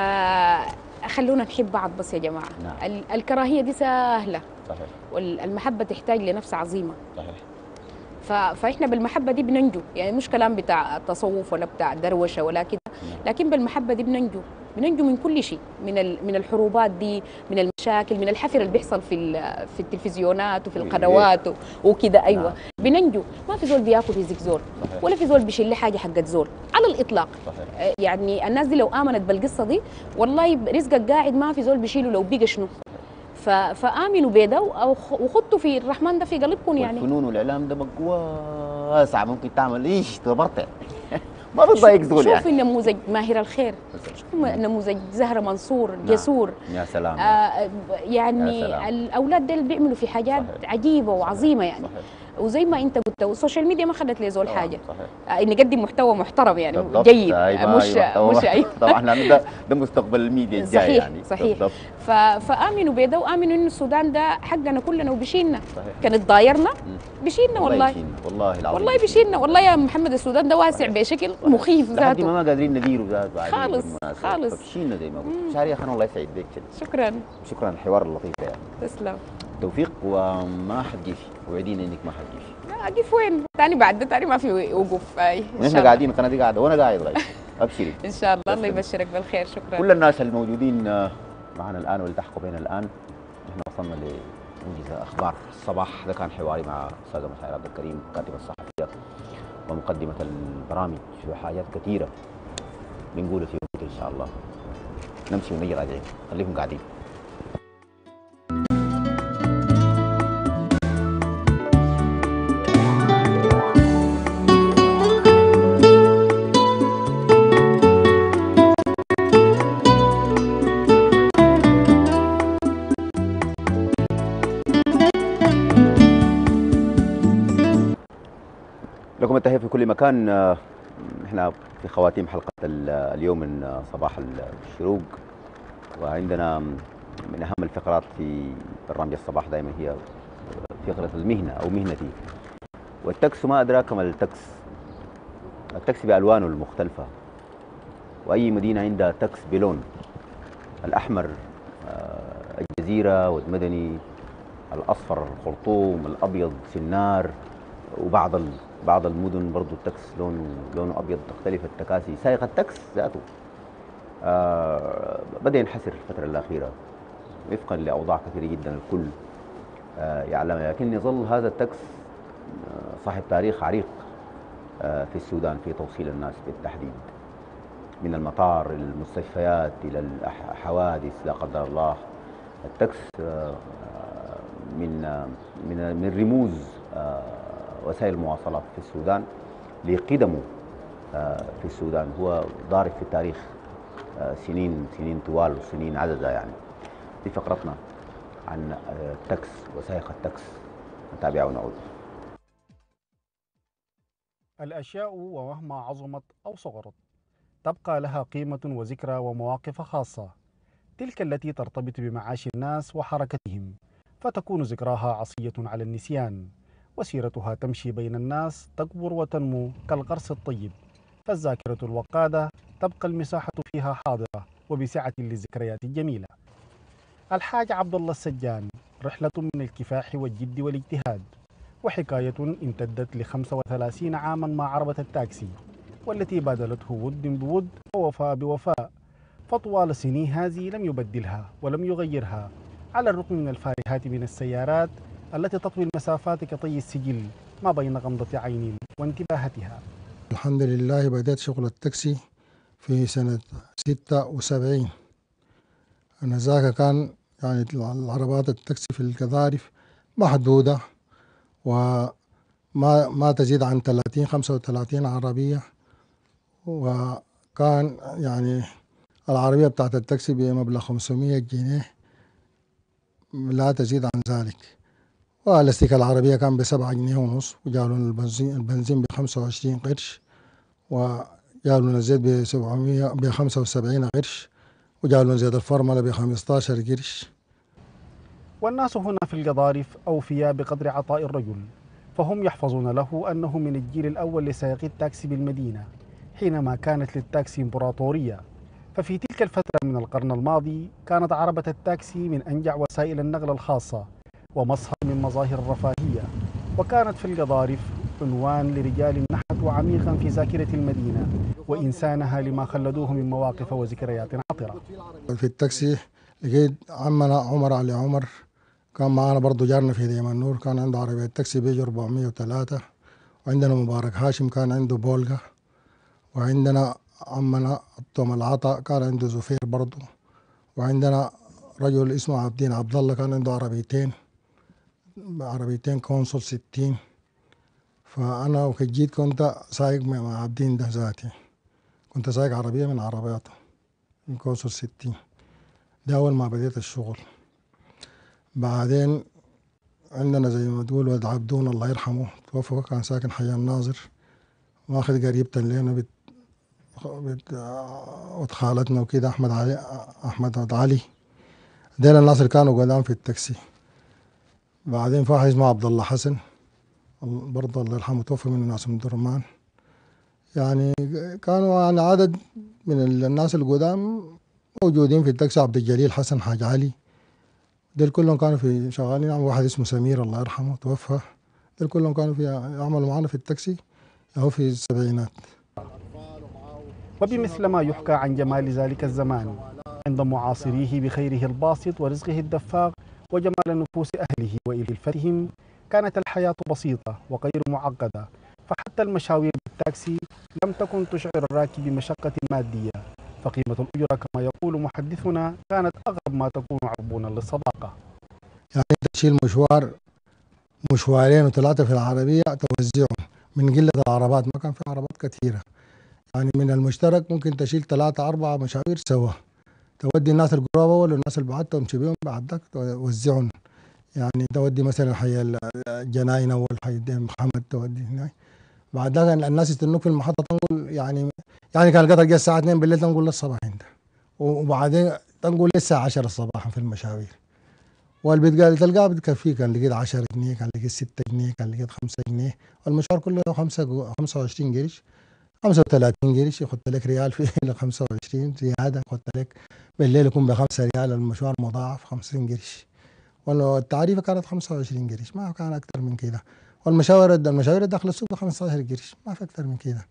خلونا نحب بعض بس يا جماعه. نعم. الكراهيه دي سهله، صحيح. والمحبه تحتاج لنفس عظيمه. صحيح. فاحنا بالمحبه دي بننجو، يعني مش كلام بتاع تصوف ولا بتاع دروشه ولا كده، لكن بالمحبه دي بننجو من كل شيء، من الحروبات دي، من المشاكل، من الحفر اللي بيحصل في التلفزيونات وفي القنوات وكده. ايوه. نعم. بننجو. ما في زول بياكل رزق زول. صحيح. ولا في زول بيشيل حاجه حقت زول على الاطلاق. صحيح. يعني الناس دي لو امنت بالقصه دي والله رزقك قاعد ما في زول بيشيله لو بقى شنو. فامنوا بيده وخطوا في الرحمن ده في قلبكم. يعني الفنون والاعلام ده واسع، ممكن تعمل ايش تبرطع. ما بتضايق زول يعني. شوف نموذج ماهر الخير، شوف نموذج زهرة منصور. نعم. جسور. يا سلام. يعني يا سلام. الاولاد دول بيعملوا في حاجات صحيح. عجيبه وعظيمه يعني. صحيح. وزي ما انت قلت السوشيال ميديا ما خلت لي زول طبعاً. حاجه. صحيح. اني اقدم محتوى محترم يعني بالضبط. جيد. أيوة. مش ايوه طبعا لانه ده مستقبل الميديا الجاي. صحيح. يعني صحيح. بالضبط. فامنوا بيده وامنوا ان السودان ده حقنا كلنا وبيشيلنا. صحيح. كانت ضايرنا بيشيلنا والله. والله العظيم. والله بيشيلنا والله يا محمد. السودان ده واسع بشكل مخيف لحد ذاته. ما قادرين نديره ذاته خالص. خالص. فبشيلنا زي ما قلت. شاري اخوان الله يسعد بك. شكرا. شكرا على الحوار اللطيف يعني. تسلم. توفيق، وما حتجيفي، وعدينا انك ما حتجيفي. لا اجي فين؟ تاني بعد ده تاني ما في وقوف. اي ونحن قاعدين، القناه دي قاعده وانا قاعد غايب. ابشري ان شاء الله. الله يبشرك بالخير. شكرا. كل الناس الموجودين معنا الان والتحقوا بنا الان. نحن وصلنا لموجز اخبار الصباح. ده كان حواري مع استاذه مساعد عبد الكريم، كاتبه الصحفيه ومقدمه البرامج، وحاجات كثيره بنقولها في وقت ان شاء الله. نمشي ونجي راجعين، خليكم قاعدين. لكم التحية في كل مكان. احنا في خواتيم حلقة اليوم من صباح الشروق، وعندنا من أهم الفقرات في برنامج الصباح دائما هي فقرة المهنة أو مهنتي. والتكس، ما أدراك ما التكس. التكس بألوانه المختلفة، وأي مدينة عندها تكس بلون. الأحمر الجزيرة والمدني، الأصفر الخرطوم، الأبيض سنار، بعض المدن برضو التكس لونه ابيض. تختلف التكاسي. سائق التكس ذاته بدا ينحسر الفتره الاخيره وفقا لاوضاع كثيره جدا الكل يعلمها، لكن يظل هذا التكس صاحب تاريخ عريق في السودان في توصيل الناس بالتحديد، من المطار الى المستشفيات الى الحوادث لا قدر الله. التكس من رموز وسائل المواصلات في السودان لقدمه في السودان. هو ضارب في التاريخ سنين طوال وسنين عددة يعني. في فقرتنا عن التكس وسائق التكس، نتابع ونعود. الأشياء ومهما عظمت أو صغرت تبقى لها قيمة وذكرى ومواقف خاصة، تلك التي ترتبط بمعاش الناس وحركتهم، فتكون ذكراها عصية على النسيان، وسيرتها تمشي بين الناس تكبر وتنمو كالغرس الطيب، فالذاكرة الوقادة تبقى المساحة فيها حاضرة وبسعة للذكريات الجميلة. الحاج عبد الله السجان، رحلة من الكفاح والجد والاجتهاد، وحكاية امتدت ل35 عاما مع عربة التاكسي، والتي بادلته ود بود ووفاء بوفاء، فطوال سنين هذه لم يبدلها ولم يغيرها، على الرغم من الفارهات من السيارات التي تطوي المسافات كطي السجل ما بين غمضة عين وانتباهتها. الحمد لله بدأت شغل التاكسي في سنة 76. أنا ذاك كان يعني العربات التاكسي في القذارف محدودة، وما تزيد عن 35 عربية، وكان يعني العربية بتاعت التاكسي بمبلغ 500 جنيه لا تزيد عن ذلك، والاستيكة العربية كان ب7 جنيه ونص، وجعلوا البنزين ب25 قرش، جاب لنا الزيت ب 700 ب 75 قرش، وجاب لنا زيت الفرملة ب 15 قرش. والناس هنا في القضارف أوفياء بقدر عطاء الرجل، فهم يحفظون له أنه من الجيل الأول لسائقي التاكسي بالمدينة حينما كانت للتاكسي إمبراطورية. ففي تلك الفترة من القرن الماضي كانت عربة التاكسي من أنجع وسائل النقل الخاصة ومظهر من مظاهر الرفاهية، وكانت في القضارف عنوان لرجال نحتوا عميقا في ذاكرة المدينة وإنسانها لما خلدوه من مواقف وذكريات عطرة. في التاكسي لقيت عمنا عمر علي عمر، كان معنا برضو جارنا في ديما النور، كان عنده عربية تاكسي بيجو 403. وعندنا مبارك هاشم كان عنده بولغا، وعندنا عمنا توم العطا كان عنده زفير برضو، وعندنا رجل اسمه عبدين عبد الله كان عنده عربيتين كونسول 60. فأنا وقت جيت كنت سايق مع عبدين ده ذاتي، كنت سايق عربية من عربياته من كونسول 60. ده أول ما بديت الشغل. بعدين عندنا زي ما تقول ولد عبدون الله يرحمه توفى، كان ساكن حي الناظر، واخد قريبة لنا ولد خالتنا وكده أحمد علي. ديل الناس اللي كانوا قدام في التاكسي. بعدين في واحد اسمه عبد الله حسن برضه الله يرحمه توفى، من الناس من درمان. يعني كانوا يعني عدد من الناس القدام موجودين في التاكسي. عبد الجليل حسن حاج علي، دول كلهم كانوا في شغالين. واحد اسمه سمير الله يرحمه توفى. دول كلهم كانوا في يعملوا معنا في التاكسي أو في السبعينات. وبمثل ما يحكى عن جمال ذلك الزمان عند معاصريه بخيره الباسط ورزقه الدفاق وجمال نفوس أهله وإلفتهم، كانت الحياة بسيطة وغير معقدة، فحتى المشاوير بالتاكسي لم تكن تشعر الراكب بمشقة مادية، فقيمة الأجرة كما يقول محدثنا كانت أغرب ما تكون عربونا للصداقة. يعني تشيل مشوارين وثلاثة في العربية توزعهم من قلة العربات، ما كان في عربات كثيرة. يعني من المشترك ممكن تشيل 3 4 مشاوير سوا، تودي الناس القرابة والناس اللي تمشي بيهم بعد ذاك توزعهم. يعني تودي مثلا حي الجناين أول حي محمد تودي هناك، بعد ذاك الناس يستنوك في المحطة تنقل. يعني كان القطر جاء الساعة 2 بالليل تنقل للصباح انت، وبعدين تنقل للساعة 10 صباحا في المشاوير. والبيت قال تلقاه بتكفيه، كان لقيت 10 جنيه، كان لقيت 6 جنيه، كان لقيت 5 جنيه، والمشوار كله 25 قرش 35 قرش، يخط لك ريال في 25 زيادة، يخط لك بالليل يكون ب5 ريال، المشوار مضاعف 50 قرش. والتعريفة كانت 25 قرش، ما كان أكثر من كده. والمشاوير داخل السوق 15 قرش، ما في أكثر من كده.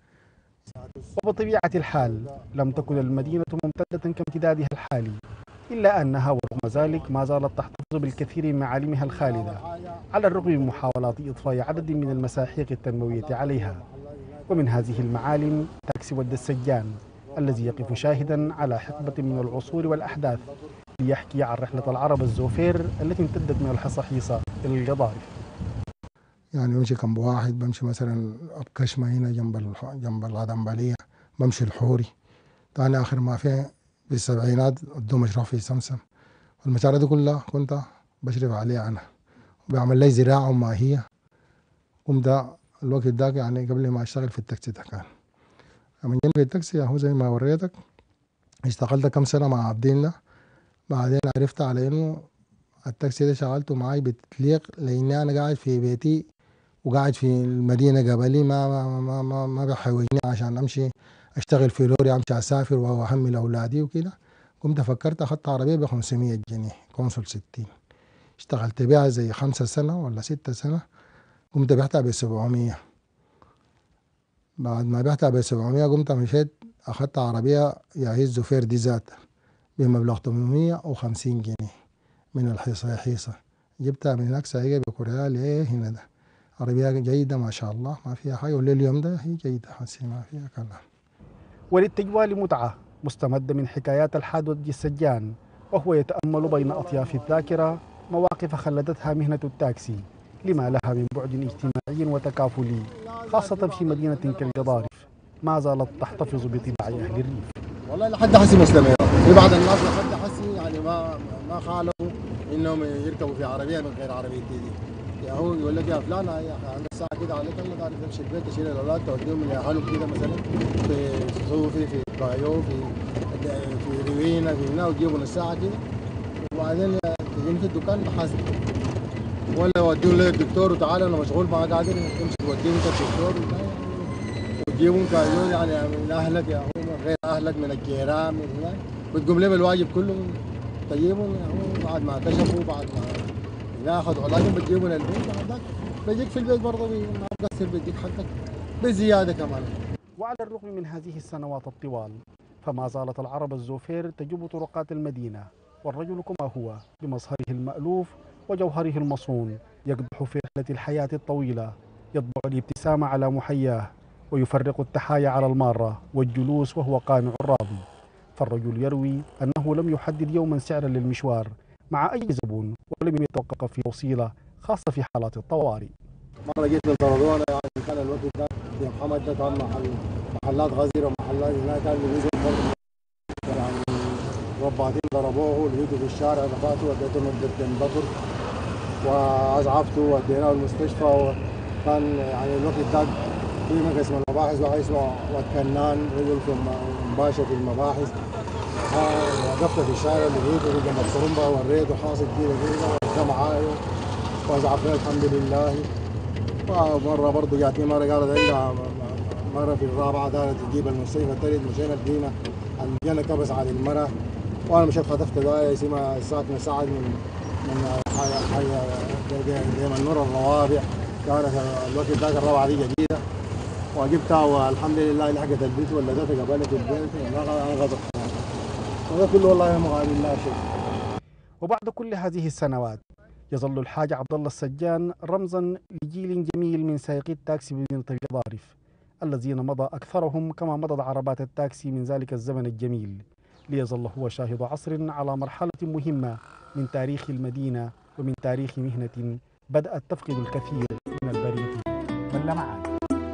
وبطبيعة الحال لم تكن المدينة ممتدة كامتدادها الحالي، إلا أنها ورغم ذلك ما زالت تحتفظ بالكثير من معالمها الخالدة، على الرغم من محاولات إضفاء عدد من المساحيق التنموية عليها. ومن هذه المعالم تاكسي ود السجان الذي يقف شاهدا على حقبة من العصور والأحداث ليحكي عن رحلة العرب الزوفير التي امتدت من الحصحيصة إلى القضارف. يعني بمشي كم واحد، بمشي مثلا أبكشمة هنا جنب الغدنبلية، بمشي الحوري. تاني آخر ما في السبعينات قدوم مشروع في سمسم. والمشاريع دي كلها كنت بشرف عليها أنا، وبعمل لي زراعة وماهية. قمت الوقت ده يعني قبل ما أشتغل في التاكسي ده، كان من جنب التاكسي هو زي ما وريتك. اشتغلت كم سنة مع عبدين ده، بعدين عرفت على إنه التاكسي ده شغلته معي بتليق، لأني أنا قاعد في بيتي وقاعد في المدينة قبلي، ما بيحوجني عشان أمشي أشتغل في لوري، أمشي أسافر وأحمل أولادي وكده. قمت فكرت أخذت عربية ب500 جنيه كونسول 60، اشتغلت بيها زي 5 سنة ولا 6 سنة. قمت بعتها ب700. بعد ما بعتها ب700 قمت مشيت أخذت عربية ياهي الزوفير دي ذات بمبلغ 850 جنيه من الحصة. جبتها من هناك سايقة بكوريال هنا ده. عربية جيدة ما شاء الله، ما فيها حاجة، ولليوم ده هي جيدة حسي ما فيها كلام. وللتجوال متعة مستمدة من حكايات الحادث السجان، وهو يتأمل بين أطياف الذاكرة مواقف خلدتها مهنة التاكسي لما لها من بعد اجتماعي وتكافلي، خاصة في مدينة كالقضارف ما زالت تحتفظ بطباع أهل الريف. والله لحد حسي مستمرة. في بعض الناس لحد حسي يعني ما خالوا انهم يركبوا في عربية من غير عربية دي. يا هو يقول لك يا فلان يا اخي عندك ساعه كده عليك الله تعرف تمشي البيت تشيل الاولاد توديهم من اهلهم كده مثلا في صوفي في بايو في روينا في هنا وتجيبهم الساعه كده وبعدين تجيني في الدكان بحاسب ولا يوديهم للدكتور وتعالى انا مشغول ما قادر تمشي توديهم انت الدكتور وتجيبهم كايون يعني من اهلك يا هو غير اهلك من الجيران من هناك وتقوم لهم الواجب كله تجيبهم يا هو بعد ما كشفوا بعد ما ناخذ علاجهم بتجيبهم البيت بعد بيجيك في البيت برضه ما بقصر بيديك حقك بزياده كمان. وعلى الرغم من هذه السنوات الطوال فما زالت العرب الزوفير تجوب طرقات المدينة، والرجل كما هو بمظهره المألوف وجوهره المصون يقدح في رحلة الحياة الطويلة، يطبع الابتسامة على محياه ويفرق التحايا على المارة والجلوس وهو قانع راضي. فالرجل يروي أنه لم يحدد يوما سعرا للمشوار مع أي زبون ولم يتوقف في توصيله خاصة في حالات الطوارئ. مرة جيت من طرابلس يعني كان الوقت ده في محمد ده كان محلات غزيرة ومحلات هناك كان لقيته يعني رباطين ضربوه لقيته في الشارع رفعته وديته مدة بطر وأزعفته وديناه المستشفى وكان يعني الوقت ده في قسم المباحث واحد اسمه وكنان رجل في مباشر في المباحث وقفت في الشارع لقيته جنب الطرمبة وريته حاصل كده وقفت معايا وأزعفناه الحمد لله. ومرة برضه جاتني مرة قالت عندها مرة في الرابعة قالت تجيب المستشفى الثالث مشينا لقينا الجنة كبس على المرة وأنا مشيت خطفت داية اسمها ساكنة سعد من حي النور الروابع كانت الوقت ذاك الروعة دي جديدة وجبتها والحمد لله لحقت البيت ولدتها قبلت البيت انغضت وهذا كله والله مقابل لا شيء. وبعد كل هذه السنوات يظل الحاج عبد الله السجان رمزا لجيل جميل من سائقي التاكسي بمدينة القضارف الذين مضى أكثرهم كما مضت عربات التاكسي من ذلك الزمن الجميل، ليظل هو شاهد عصر على مرحلة مهمة من تاريخ المدينة ومن تاريخ مهنة بدأت تفقد الكثير من البرية بل لا معاد.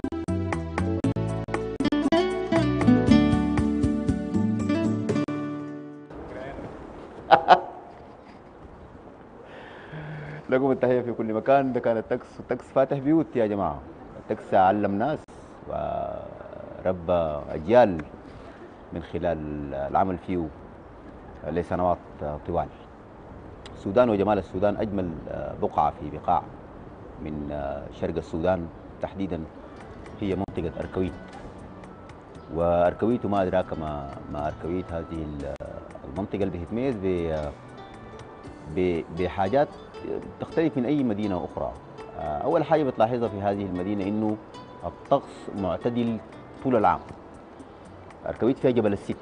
لكم التحية في كل مكان. ده كان التكس فاتح بيوت يا جماعة. التكس علم ناس وربى أجيال من خلال العمل فيه لسنوات طوال. السودان وجمال السودان أجمل بقعة في بقاع من شرق السودان تحديدا هي منطقة أركويت. وأركويت وما أدراك ما أركويت. هذه المنطقة اللي بتتميز بحاجات تختلف من أي مدينة أخرى. أول حاجة بتلاحظها في هذه المدينة إنه الطقس معتدل طول العام. أركويت فيها جبل الست.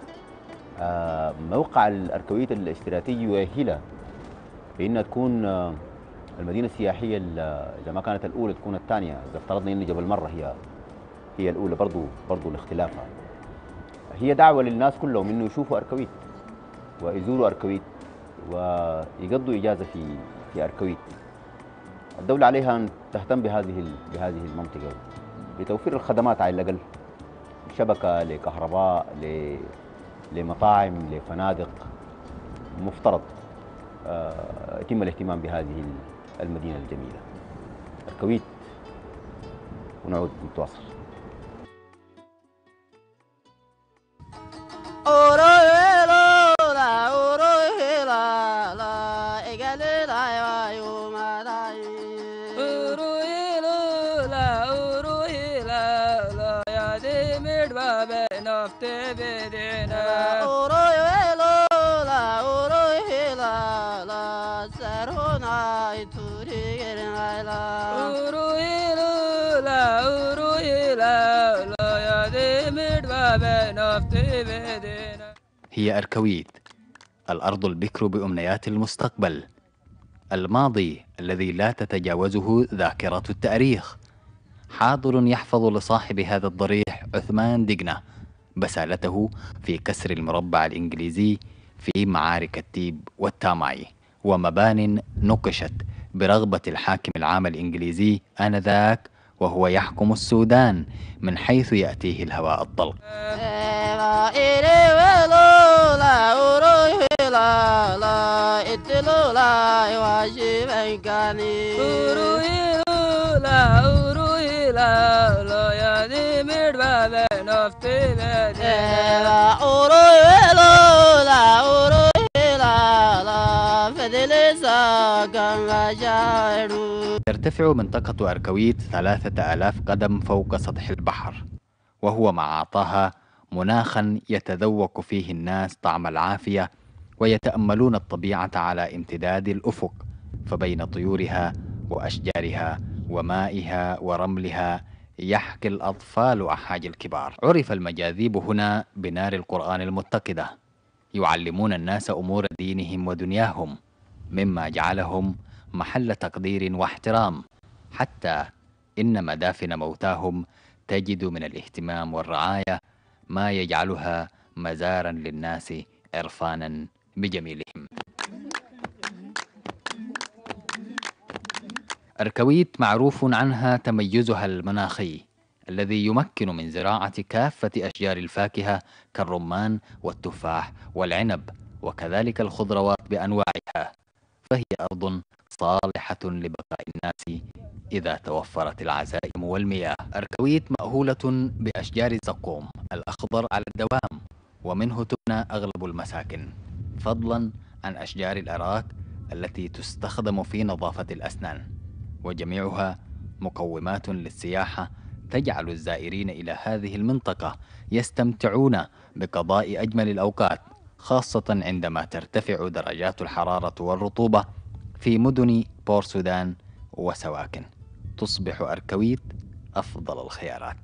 موقع الأركويت الاستراتيجي يؤهلها بأنها تكون المدينة السياحية إذا ما كانت الأولى تكون الثانية. إذا افترضنا إن جبل مرة هي الأولى برضو الاختلاف. هي دعوة للناس كلهم إنه يشوفوا أركويت ويزوروا أركويت ويقضوا إجازة في أركويت. الدولة عليها أن تهتم بهذه المنطقة بتوفير الخدمات على الأقل، شبكة لكهرباء لمطاعم لفنادق. مفترض يتم الاهتمام بهذه المدينة الجميلة أركويت. ونعود نتواصل. هي أركويت، الأرض البكر بأمنيات المستقبل، الماضي الذي لا تتجاوزه ذاكرة التاريخ. حاضر يحفظ لصاحب هذا الضريح عثمان دقنة بسالته في كسر المربع الإنجليزي في معارك التيب والتاماي، ومبان نقشت برغبة الحاكم العام الإنجليزي آنذاك وهو يحكم السودان من حيث يأتيه الهواء الطلق. لا لا اتلو لا يواشي بيكاني لا أروي لا لا يا دي ميربا بنفتي بدي لا أروي لا أروي لا لا فدلي ساكن شاعرو. ترتفع منطقة أركويت 3000 قدم فوق سطح البحر، وهو ما أعطاها مناخا يتذوق فيه الناس طعم العافية ويتأملون الطبيعة على امتداد الأفق، فبين طيورها وأشجارها ومائها ورملها يحكي الأطفال أحاجي الكبار. عرف المجاذيب هنا بنار القرآن المتقدة، يعلمون الناس أمور دينهم ودنياهم، مما جعلهم محل تقدير واحترام، حتى إن مدافن موتاهم تجد من الاهتمام والرعاية ما يجعلها مزارا للناس عرفانا بجميلهم. أركويت معروف عنها تميزها المناخي الذي يمكن من زراعة كافة أشجار الفاكهة كالرمان والتفاح والعنب، وكذلك الخضروات بأنواعها، فهي أرض صالحة لبقاء الناس إذا توفرت العزائم والمياه. أركويت مأهولة بأشجار الزقوم الأخضر على الدوام، ومنه تبنى أغلب المساكن، فضلا عن أشجار الأراك التي تستخدم في نظافة الأسنان، وجميعها مقومات للسياحة تجعل الزائرين إلى هذه المنطقة يستمتعون بقضاء أجمل الأوقات، خاصة عندما ترتفع درجات الحرارة والرطوبة في مدن بور سودان وسواكن. تصبح أركويت أفضل الخيارات.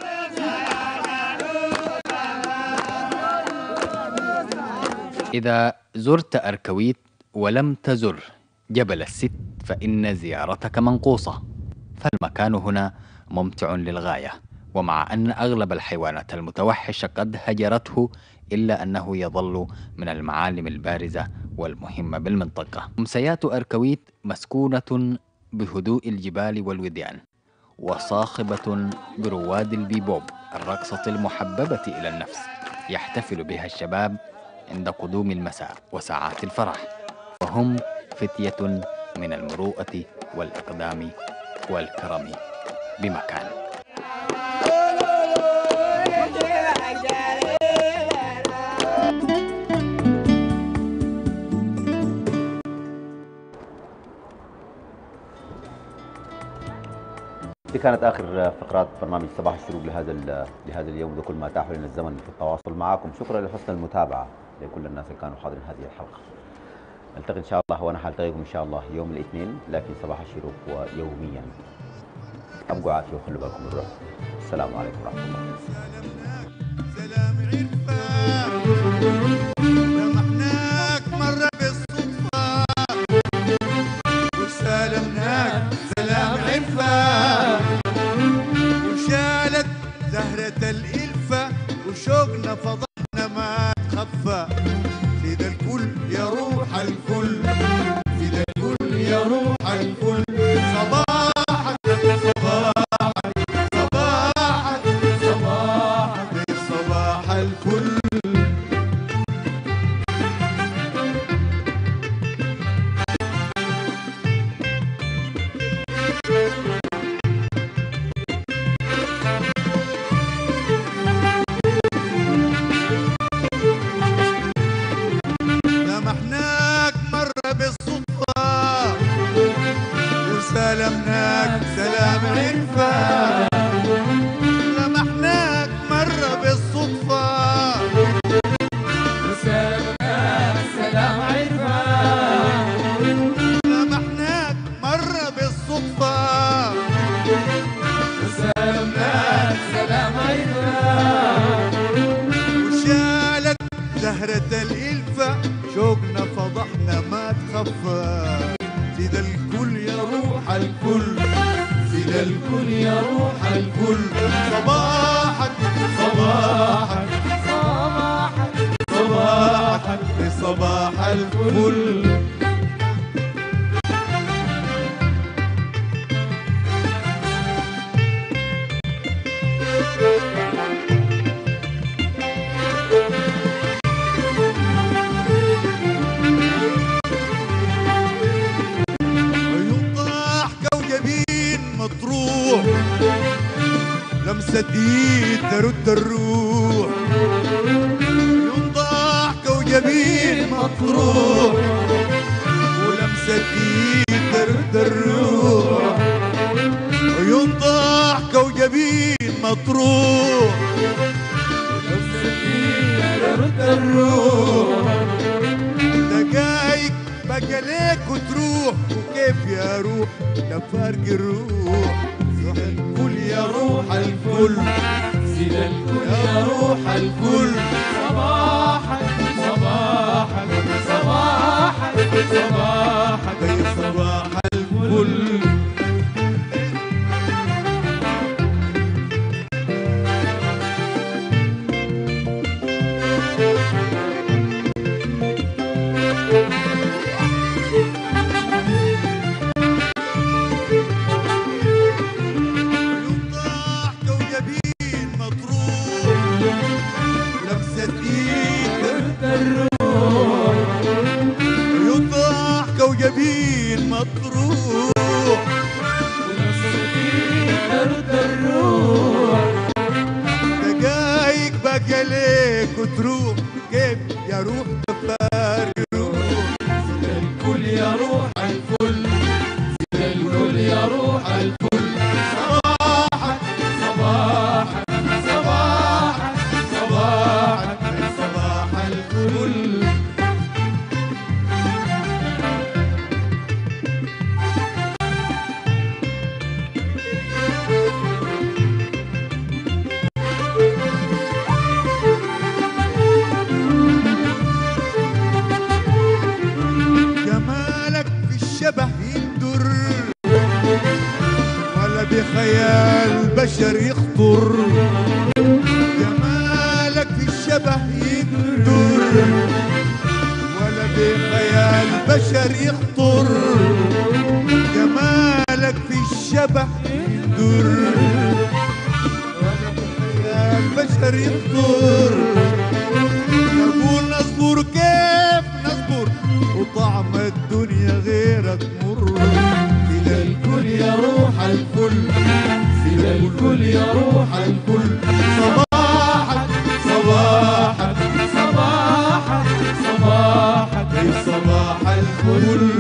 إذا زرت أركويت ولم تزر جبل الست فإن زيارتك منقوصة، فالمكان هنا ممتع للغاية، ومع أن أغلب الحيوانات المتوحشة قد هجرته إلا أنه يظل من المعالم البارزة والمهمة بالمنطقة. أمسيات أركويت مسكونة بهدوء الجبال والوديان، وصاخبة برواد البيبوب الرقصة المحببة إلى النفس، يحتفل بها الشباب عند قدوم المساء وساعات الفرح، فهم فتية من المروءة والإقدام والكرم بمكان. دي كانت آخر فقرات برنامج صباح الشروق لهذا اليوم، وكل ما أتاح لنا الزمن في التواصل معكم. شكرا لحسن المتابعة لكل الناس اللي كانوا حاضرين هذه الحلقة. نلتقي إن شاء الله، وأنا حلتقيكم إن شاء الله يوم الاثنين، لكن صباح الشروق ويوميا. أبقوا عافية وخلوا بالكم من الروح. السلام عليكم ورحمة الله. سلام عرفان لمحناك مرة بالصدفة، وسالمناك سلام عرفان، وشالت زهرة الإلفة، وشوقنا فضحنا ما تخفى. فدا الكل يا روح الكل، فدا الكل يا روح الكل. صباحك صباحك صباحك صباحك صباح الكل. لمحناك مرة بالصدفة، وسلمناك سلام عرفان. لمحناك مرة بالصدفة، وسلمناك سلام عرفان. لمحناك مرة بالصدفة، وسلمناك سلام عرفان، وشالت زهرة الإلفة، شوقنا فضحنا ما تخفى. فدا الكل يا روح الكل، فدا الكل يا روح الكل. صباحك صباحك صباحك صباحك صباح الكل. ولمسة ايد ترد الروح، عيون ضحكة وجبين مطروح، ولمسة ايد ترد الروح، عيون ضحكة وجبين مطروح، ولمسة ايد ترد الروح، دقايق بقى ليك وتروح، وكيف يا روح لفارق الروح، روح الكل يا روح الكل، سيد الكل يا روح الكل، صباحك صباحك صباحك صباحك يا صباح الكل. وجبين مطروح، ولمسة ترد الروح، دقايق بقى ليك وتروح، كيف يا روح تفارق الروح، سيد الكل يا روح الكل، سيد الكل يا روح الكل، صباحك صباحك صباحك صباحك صباح الكل. شبه يندر ولا بخيال بشر يخطر، جمالك في الشبه يندر ولا بخيال بشر يخطر، جمالك في الشبه يندر ولا بخيال بشر يخطر، نقول نصبر كيف نصبر وطعم الدنيا غيرك مر، سيد الكل يا روح الكل، سيد الكل يا روح الكل، صباحك صباحك صباحك صباحك يا صباح الكل.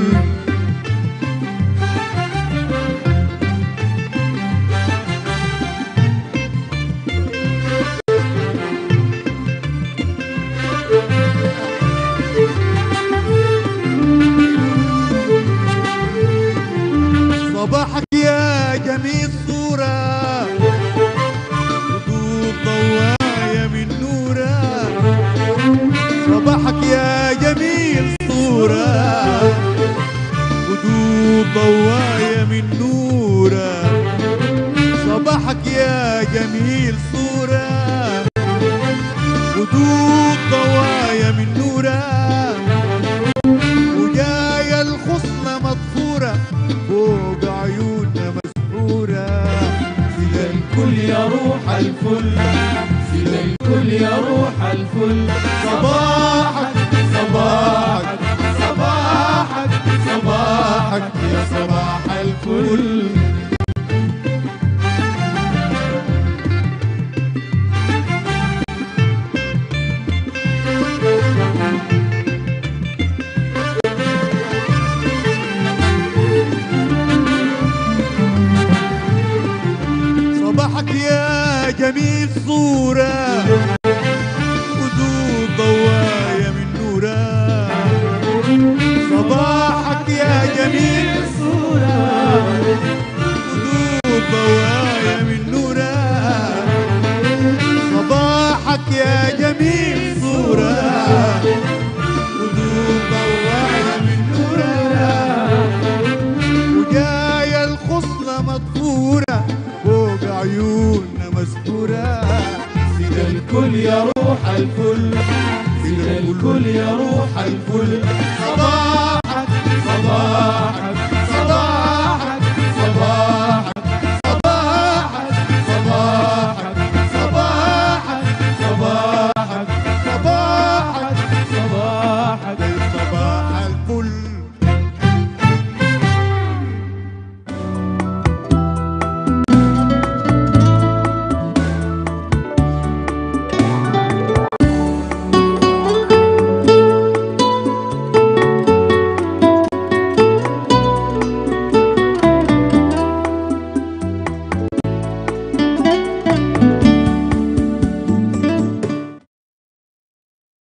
صباحك يا جميل صورة، خدود ضوايا من نورة، صباحك يا جميل صورة، خدود ضوايا من نورة، صباحك يا جميل صورة، خدود ضوايا من نورة، وجاية الخصلة مطفورة فوق عيوننا مسحورة، سيد الكل يا روح الكل، سيد الكل يا روح الكل، صباحك صباحك صباحك صباحك يا صباح الكل. صباحك يا جميل صورة، خدود ضوايا من نورة، صباحك يا جميل صورة، خدود ضوايا من نورة، صباحك يا جميل صورة، خدود ضوايا من نورة، وجاية الخصلة مطفورة فوق عيوننا مسحورة، سيد الكل يا روح الكل، سيد الكل يا روح الكل، صباحك صباحك